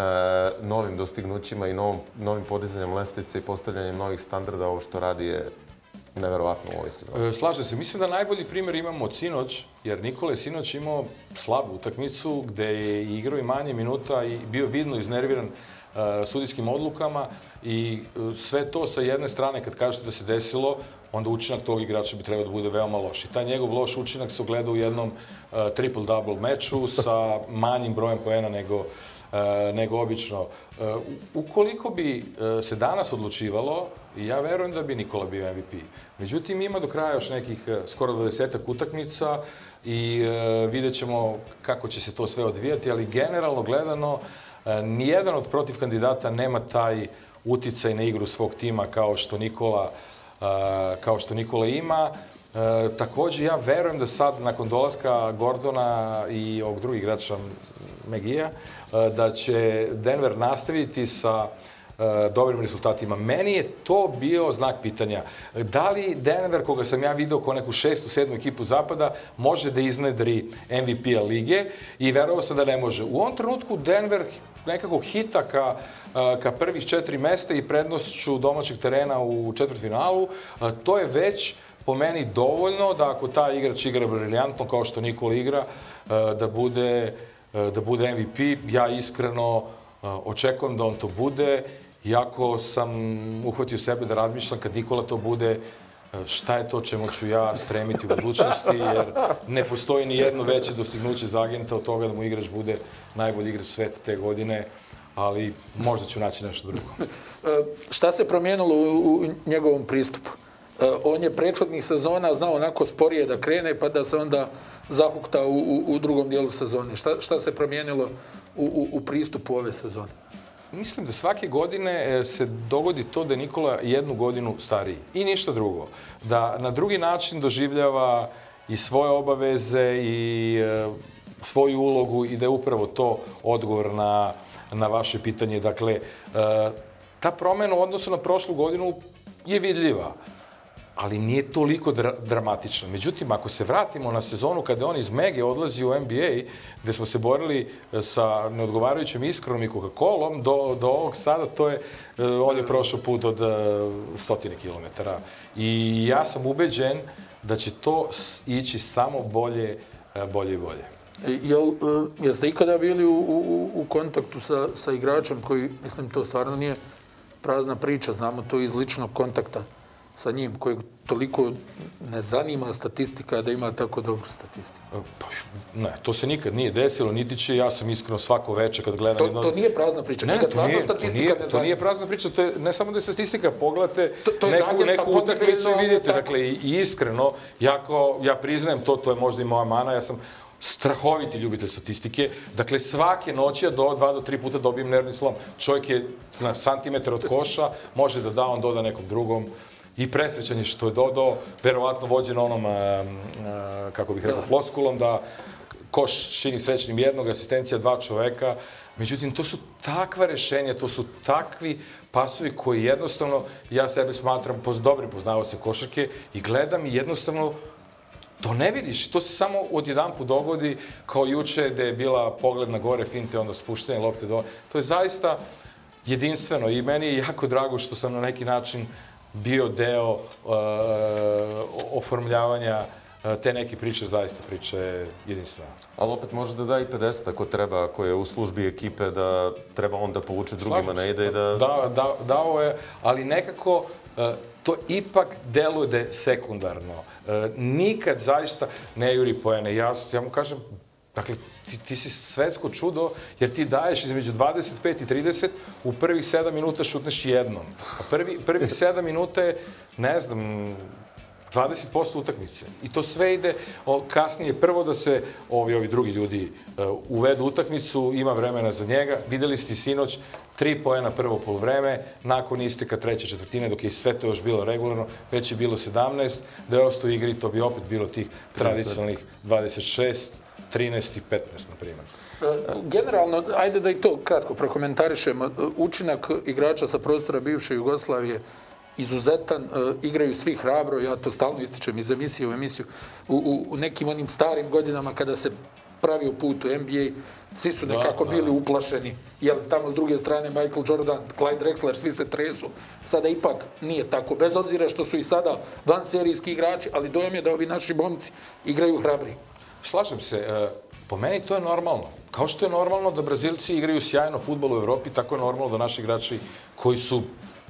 [SPEAKER 3] novim dostignućima i novom, novim podizanjem lestvice i postavljanjem novih standarda. Ovo što radi je neverovatno u ovoj sezoni.
[SPEAKER 4] Slažem se. Mislim da najbolji primjer imamo od sinoć, jer Nikola je sinoć imao slabu utakmicu gde je igrao i manje minuta i bio vidno iznerviran sudijskim odlukama i sve to sa jedne strane kad kažete da se desilo, onda učinak tog igrača bi trebao da bude veoma loš. I taj njegov loš učinak se ogleda u jednom triple-double meču sa manjim brojem poena nego nego obično. Ukoliko bi se danas odlučivalo, ja verujem da bi Nikola bio M V P. Međutim, ima do kraja još nekih skoro dvadesetak utakmica i vidjet ćemo kako će se to sve odvijati, ali generalno gledano, nijedan od protiv kandidata nema taj uticaj na igru svog tima kao što Nikola, kao što Nikola ima. E, takođe, ja verujem da sad, nakon dolaska Gordona i ovog drugih igrača Megija, da će Denver nastaviti sa e, dobrim rezultatima. Meni je to bio znak pitanja. Da li Denver, koga sam ja video kao neku šestu, sedmu ekipu zapada, može da iznedri M V P-a lige i verovao sam da ne može. U ovom trenutku Denver nekako hita ka, ka prvih četiri mesta i prednošću domaćeg terena u četvrtfinalu. To je već po meni dovoljno da ako taj igrač igra briljantno kao što Nikola igra, da bude, da bude M V P. Ja iskreno očekujem da on to bude, iako sam uhvatio sebe da razmišljam kad Nikola to bude, šta je to čemu ću ja stremiti u budućnosti, jer ne postoji ni jedno veće dostignuće za agenta od toga da mu igrač bude najbolji igrač sveta te godine, ali možda ću naći nešto drugo.
[SPEAKER 2] Šta se promijenilo u njegovom pristupu? On je prethodnih sezona znao onako sporije da krene pa da se onda zahukta u, u, u drugom dijelu sezone. Šta, šta se promijenilo u, u, u pristupu ove sezone?
[SPEAKER 4] Mislim da svake godine se dogodi to da je Nikola jednu godinu stariji i ništa drugo. Da na drugi način doživljava i svoje obaveze i e, svoju ulogu i da je upravo to odgovor na, na vaše pitanje. Dakle, e, ta promena u odnosu na prošlu godinu je vidljiva. ali nije toliko dra dramatično. Međutim, ako se vratimo na sezonu kada on iz Mege odlazi u N B A, gde smo se borili sa neodgovarajućom iskrenom i Coca-Colom, do, do ovog sada, to je, on je prošao put od stotine kilometara. I ja sam ubeđen da će to ići samo bolje, bolje i bolje.
[SPEAKER 2] Jel, jeste ikada bili u, u, u kontaktu sa, sa igračem koji, mislim, to stvarno nije prazna priča, znamo to iz ličnog kontakta sa njim, kojeg toliko ne zanima statistika da ima tako dobru statistiku?
[SPEAKER 4] Ne, to se nikad nije desilo, niti će, ja sam iskreno svako večer kad gledam...
[SPEAKER 2] To,
[SPEAKER 4] jedno...
[SPEAKER 2] to nije prazna priča,
[SPEAKER 4] ne, ne,
[SPEAKER 2] kada stvarno
[SPEAKER 4] nije,
[SPEAKER 2] statistika
[SPEAKER 4] to nije,
[SPEAKER 2] ne zanima.
[SPEAKER 4] To nije prazna priča, to je ne samo da je statistika, pogledate
[SPEAKER 2] to, to
[SPEAKER 4] neku,
[SPEAKER 2] zagen,
[SPEAKER 4] neku
[SPEAKER 2] pa
[SPEAKER 4] utakmicu i vidite,
[SPEAKER 2] tako.
[SPEAKER 4] Dakle, i iskreno, ja, kao, ja priznajem to, to je možda i moja mana, ja sam strahoviti ljubitelj statistike. Dakle, svake noći ja do dva do tri puta dobijem nervni slom. Čovjek je na santimetar od koša, može da da, on doda nekom drugom. I presrećan je što je dodao, verovatno vođen onom, a, a, kako bih rekao, floskulom, da koš čini srećnim jednog, asistencija dva čoveka. Međutim, to su takva rešenja, to su takvi pasovi koji jednostavno, ja sebe smatram poz, dobrim poznavaocem košarke i gledam i jednostavno to ne vidiš. To se samo odjedanput dogodi, kao juče gde je bila pogled na gore finte, onda spuštanje lopte dole. To je zaista jedinstveno i meni je jako drago što sam na neki način bio deo uh, oformljavanja uh, te neke priče, zaista priče jedinstveno.
[SPEAKER 3] Ali opet može da da i pedeset ako treba, ako je u službi ekipe, da treba on da povuče drugima, ne ide i da...
[SPEAKER 4] Da, da, dao je, ali nekako uh, to ipak deluje sekundarno. Uh, nikad zaista ne juri poene. Ja, ja mu kažem, dakle, ti, ti si svetsko čudo, jer ti daješ između dvadeset pet i trideset, u prvih sedam minuta šutneš jednom. A prvi, prvih sedam minuta je, ne znam, dvadeset posto utakmice. I to sve ide o, kasnije. Prvo da se ovi, ovi drugi ljudi uh, uvedu utakmicu, ima vremena za njega. Videli ste sinoć tri poena prvo poluvreme, nakon isteka treće četvrtine, dok je sve to još bilo regularno, već je bilo sedamnaest, da je ostao u igri, to bi opet bilo tih tradicionalnih dvadeset šest, trinaest i petnaest, na primjer.
[SPEAKER 2] Generalno, ajde da i to kratko prokomentarišemo. Učinak igrača sa prostora bivše Jugoslavije izuzetan, igraju svi hrabro, ja to stalno ističem iz emisije u emisiju, u, u, u nekim onim starim godinama kada se pravio put u N B A, svi su nekako da, bili da. uplašeni, jer tamo s druge strane Michael Jordan, Clyde Drexler, svi se tresu. Sada ipak nije tako, bez obzira što su i sada vanserijski igrači, ali dojam je da ovi naši momci igraju hrabri.
[SPEAKER 4] Slažem se, po meni to je normalno. Kao što je normalno da Brazilci igraju sjajno fudbal u Evropi, tako je normalno da naši igrači koji su,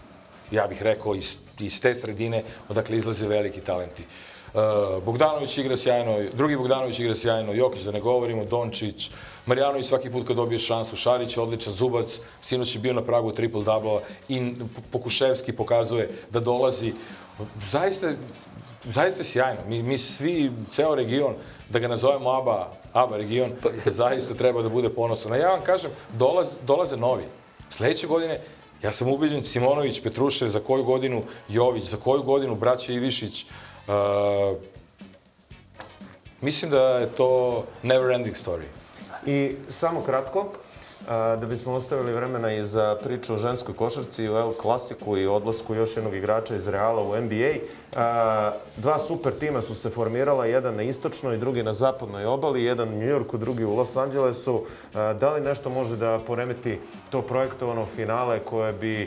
[SPEAKER 4] ja bih rekao, iz, iz te sredine odakle izlaze veliki talenti. Uh, Bogdanović igra sjajno, drugi Bogdanović igra sjajno, Jokić da ne govorimo, Dončić, Marjanović svaki put kad dobije šansu, Šarić je odličan, Zubac, sinoć je bio na pragu triple-double i Pokuševski pokazuje da dolazi. Zaista, zaista sjajno. Mi, mi svi, ceo region, da ga nazovemo ABA, ABA region, zaista treba da bude ponosan. A ja vam kažem, dolaz, dolaze novi. Sljedeće godine, ja sam ubeđen, Simonović, Petrušev, za koju godinu Jović, za koju godinu braća Ivišić. Uh, mislim da je to never ending story.
[SPEAKER 3] I samo kratko, da bismo ostavili vremena i za priču o ženskoj košarci, o El Klasiku i odlasku još jednog igrača iz Reala u N B A. Dva super tima su se formirala, jedan na istočnoj, drugi na zapadnoj obali, jedan u New Yorku, drugi u Los Angelesu. Da li nešto može da poremeti to projektovano finale koje bi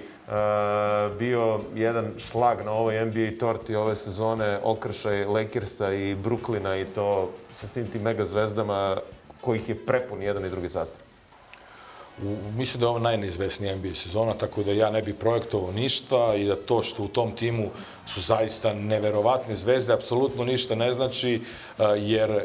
[SPEAKER 3] bio jedan šlag na ovoj N B A torti ove sezone, okršaj Lakersa i Brooklyna i to sa svim tim mega zvezdama kojih je prepun jedan i drugi sastav?
[SPEAKER 4] U, mislim da je ovo najneizvesnija N B A sezona, tako da ja ne bih projektovao ništa i da to što u tom timu su zaista neverovatne zvezde, apsolutno ništa ne znači, jer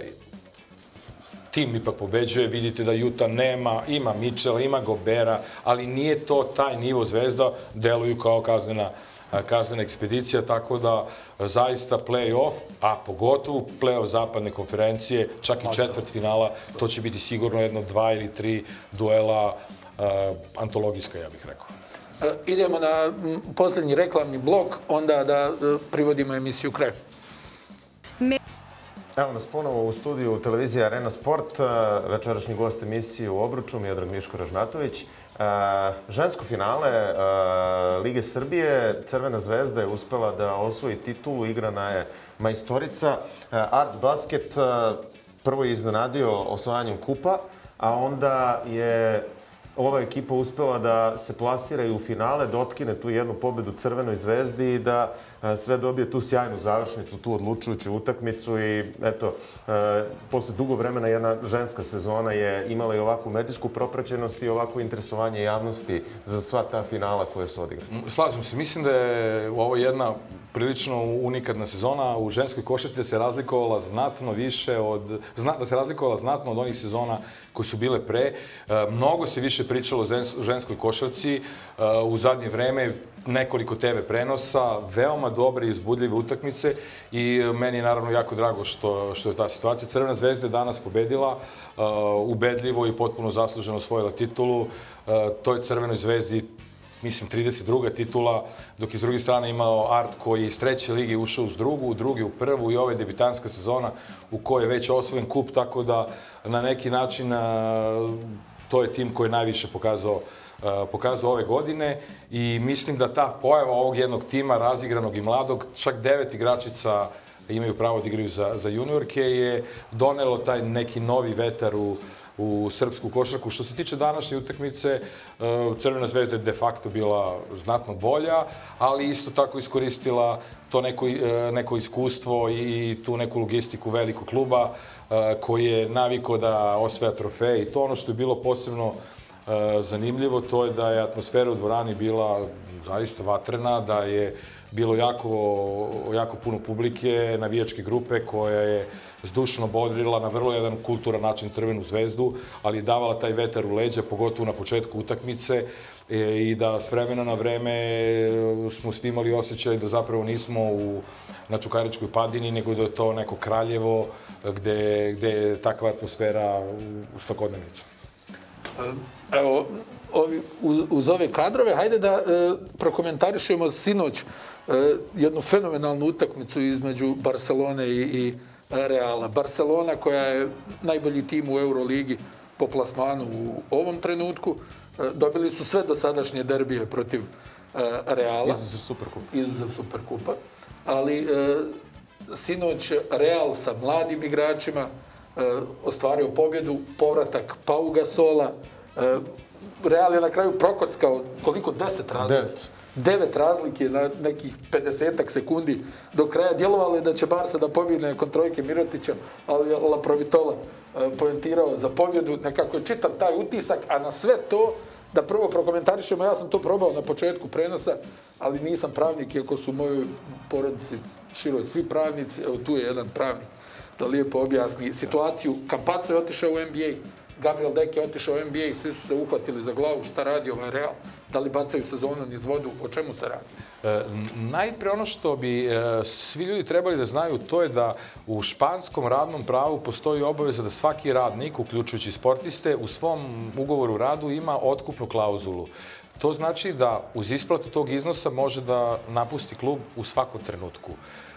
[SPEAKER 4] tim ipak pobeđuje. Vidite da Utah nema, ima Mitchella, ima Gobera, ali nije to taj nivo zvezda, deluju kao kaznena kaznena ekspedicija, tako da zaista play-off, a pogotovo play-off zapadne konferencije, čak i četvrt finala, to će biti sigurno jedno dva ili tri duela uh, antologijska, ja bih rekao.
[SPEAKER 2] Idemo na posljednji reklamni blok, onda da privodimo emisiju kraju.
[SPEAKER 3] Evo nas ponovo u studiju televizije Arena Sport. Večerašnji gost emisije u Obruču, Miodrag Miško Ražnatović. Žensko finale Lige Srbije, Crvena zvezda je uspela da osvoji titulu, igrana je majstorica. Art Basket prvo je iznenadio osvajanjem kupa, a onda je ova ekipa uspela da se plasira i u finale, da otkine tu jednu pobedu Crvenoj zvezdi i da sve dobije tu sjajnu završnicu, tu odlučujuću utakmicu i eto, posle dugo vremena jedna ženska sezona je imala i ovakvu medijsku propraćenost i ovako interesovanje javnosti za sva ta finala koje su odigrane.
[SPEAKER 4] Slažem se. Mislim da je ovo jedna prilično unikatna sezona u ženskoj košarci, da se razlikovala znatno više od, da se razlikovala znatno od onih sezona koje su bile pre. Mnogo se više pričalo o ženskoj košarci. U zadnje vreme nekoliko te ve prenosa, veoma dobre i uzbudljive utakmice i meni je naravno jako drago što, što je ta situacija. Crvena zvezda je danas pobedila, ubedljivo i potpuno zasluženo osvojila titulu. To je Crvenoj zvezdi, mislim, trideset druga titula, dok je s druge strane imao Art koji je iz treće lige ušao uz drugu, u drugi u prvu i ovo je debitanska sezona u kojoj je već osvojen kup, tako da na neki način to je tim koji je najviše pokazao pokazao ove godine i mislim da ta pojava ovog jednog tima, razigranog i mladog, čak devet igračica imaju pravo da igraju za, za juniorke, je donelo taj neki novi vetar u u srpsku košarku. Što se tiče današnje utakmice, Crvena zvezda je de facto bila znatno bolja, ali isto tako iskoristila to neko, neko iskustvo i tu neku logistiku velikog kluba koji je navikao da osvaja trofeje i to ono što je bilo posebno zanimljivo, to je da je atmosfera u dvorani bila zaista vatrena, da je bilo jako, jako puno publike, navijačke grupe koja je zdušno bodrila na vrlo jedan kulturan način Crvenu zvezdu, ali je davala taj vetar u leđa, pogotovo na početku utakmice i da s vremena na vreme smo svi imali osjećaj da zapravo nismo u, na Čukaričkoj padini, nego da je to neko Kraljevo gde, gde je takva atmosfera u svakodnevnicu.
[SPEAKER 2] Evo, ovi, uz, uz ove kadrove, hajde da e, prokomentarišemo sinoć e, jednu fenomenalnu utakmicu između Barcelone i, i Reala. Barcelona koja je najbolji tim u Euroligi po plasmanu u ovom trenutku. E, dobili su sve dosadašnje derbije protiv e, Reala.
[SPEAKER 4] Izuzev Superkupa.
[SPEAKER 2] Izuzev Superkupa. Ali e, sinoć Real sa mladim igračima ostvario pobjedu, povratak Pau Gasola. Real je na kraju prokockao koliko? Deset razlike.
[SPEAKER 3] Devet.
[SPEAKER 2] Devet razlike na nekih pedesetak sekundi. Do kraja djelovalo je da će Barsa da pobjedne nakon trojke Mirotića, ali je La Provitola poentirao za pobjedu. Nekako je čitav taj utisak, a na sve to, da prvo prokomentarišemo, ja sam to probao na početku prenosa, ali nisam pravnik, iako su u mojoj porodici široj svi pravnici. Evo tu je jedan pravnik da lijepo objasni situaciju. Campazzo je otišao u N B A, Gabriel Deck je otišao u N B A i svi su se uhvatili za glavu šta radi ovaj Real, da li bacaju sezonu niz vodu, o čemu se radi?
[SPEAKER 4] E, najpre ono što bi e, svi ljudi trebali da znaju, to je da u španskom radnom pravu postoji obaveza da svaki radnik, uključujući sportiste, u svom ugovoru radu ima otkupnu klauzulu. To znači da uz isplatu tog iznosa može da napusti klub u svakom trenutku.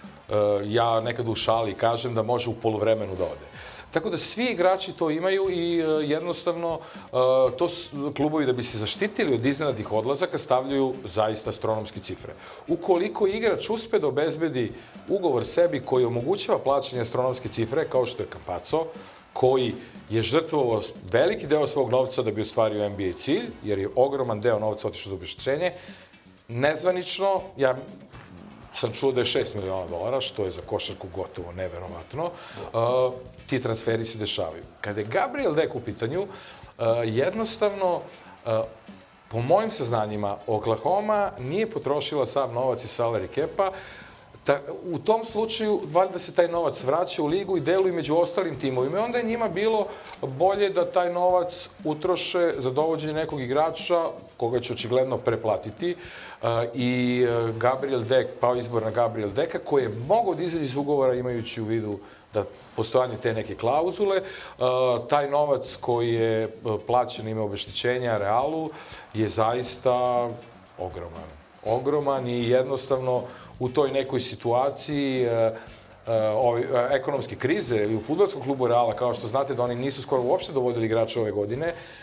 [SPEAKER 4] Ja nekad u šali kažem da može u poluvremenu da ode. Tako da svi igrači to imaju i jednostavno to klubovi da bi se zaštitili od iznenadnih odlazaka stavljaju zaista astronomske cifre. Ukoliko igrač uspe da obezbedi ugovor sebi koji omogućava plaćanje astronomske cifre, kao što je Campazzo, koji je žrtvovao veliki deo svog novca da bi ostvario N B A cilj, jer je ogroman deo novca otišao za obeštećenje, nezvanično, ja sam čuo da je šest miliona dolara, što je za košarku gotovo neverovatno, uh, ti transferi se dešavaju. Kada je Gabriel Deck u pitanju, uh, jednostavno, uh, po mojim saznanjima, Oklahoma nije potrošila sav novac iz salary capa. Ta, u tom slučaju, valjda se taj novac vraća u ligu i deluje među ostalim timovima. I onda je njima bilo bolje da taj novac utroše za dovođenje nekog igrača, koga će očigledno preplatiti. Uh, I Gabriel Deck, pao izbor na Gabriel Decka, koji je mogao da izađe iz ugovora imajući u vidu da postojanje te neke klauzule. Uh, taj novac koji je plaćen ime obeštećenja Realu je zaista ogroman. Ogroman i jednostavno u toj nekoj situaciji uh, ove, ekonomske krize i u fudbalskom klubu Reala, kao što znate da oni nisu skoro uopšte dovodili igrače ove godine,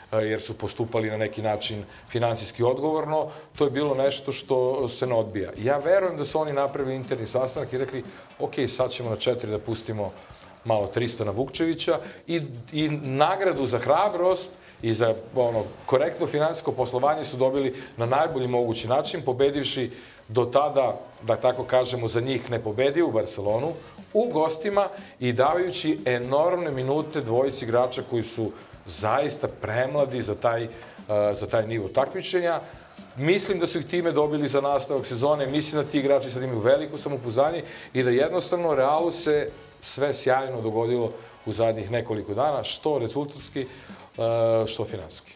[SPEAKER 4] jer su postupali na neki način finansijski odgovorno. To je bilo nešto što se ne odbija. Ja verujem da su oni napravili interni sastanak i rekli, ok, sad ćemo na četiri da pustimo malo Tristana Vukčevića i, i nagradu za hrabrost i za ono, korektno finansijsko poslovanje su dobili na najbolji mogući način, pobedivši do tada, da tako kažemo, za njih ne pobedio u Barcelonu, u gostima i davajući enormne minute dvojici igrača koji su zaista premladi za taj, uh, za taj nivo takmičenja. Mislim da su ih time dobili za nastavak sezone, mislim da ti igrači sad imaju veliko samopouzdanje i da jednostavno Realu se sve sjajno dogodilo u zadnjih nekoliko dana, što rezultatski, što finansijski.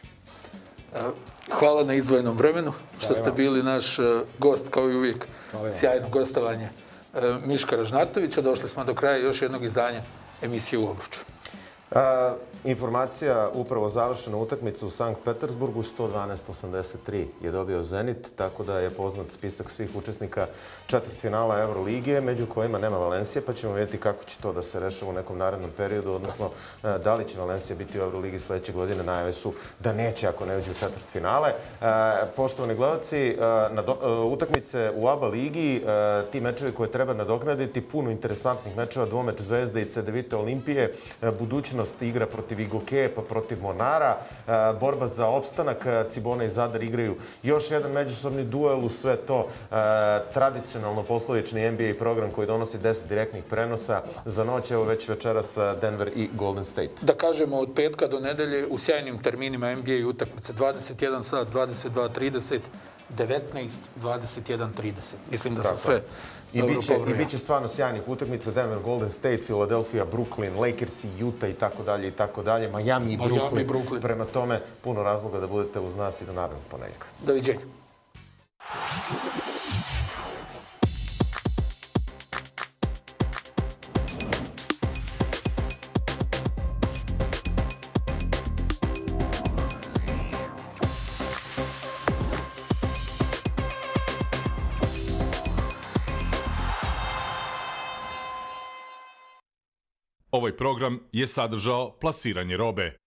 [SPEAKER 2] Hvala na izdvojenom vremenu, što ste bili naš gost, kao i uvijek, sjajno gostovanje Miška Ražnatovića. Došli smo do kraja još jednog izdanja emisije U obruču.
[SPEAKER 3] A, informacija, upravo završena utakmica u Sankt Petersburgu, sto dvanaest osamdeset tri je dobio Zenit, tako da je poznat spisak svih učesnika četvrtfinala Euroligije, među kojima nema Valencije, pa ćemo vidjeti kako će to da se rešava u nekom narednom periodu, odnosno da li će Valencija biti u Euroligi sledeće godine. Najave su da neće ako ne uđe u četvrtfinale. Poštovani gledalci, utakmice u A B A ligi, ti mečevi koje treba nadoknaditi, puno interesantnih mečeva, dvomeč Zvezde i Cedevita Olimpije, budućnost igra protiv Igoke, pa protiv Monara, borba za opstanak, Cibona i Zadar igraju još jedan međusobni duel, u sve to tradicionalno poslovični N B A program koji donosi deset direktnih prenosa za noć, evo već večeras Denver i Golden State.
[SPEAKER 2] Da kažemo, od petka do nedelje u sjajnim terminima N B A utakmice, dvadeset jedan sat, dvadeset dva trideset, devetnaest, dvadeset jedan trideset. Mislim da sam sve dobro pobrojao.
[SPEAKER 3] I bit će stvarno sjajnih utakmica, Denver, Golden State, Philadelphia, Brooklyn, Lakers i Utah i tako dalje i tako dalje, Miami i Brooklyn. Prema tome, puno razloga da budete uz nas i do narednog ponedjeljka.
[SPEAKER 2] Doviđenja.
[SPEAKER 1] Ovaj program je sadržao plasiranje robe.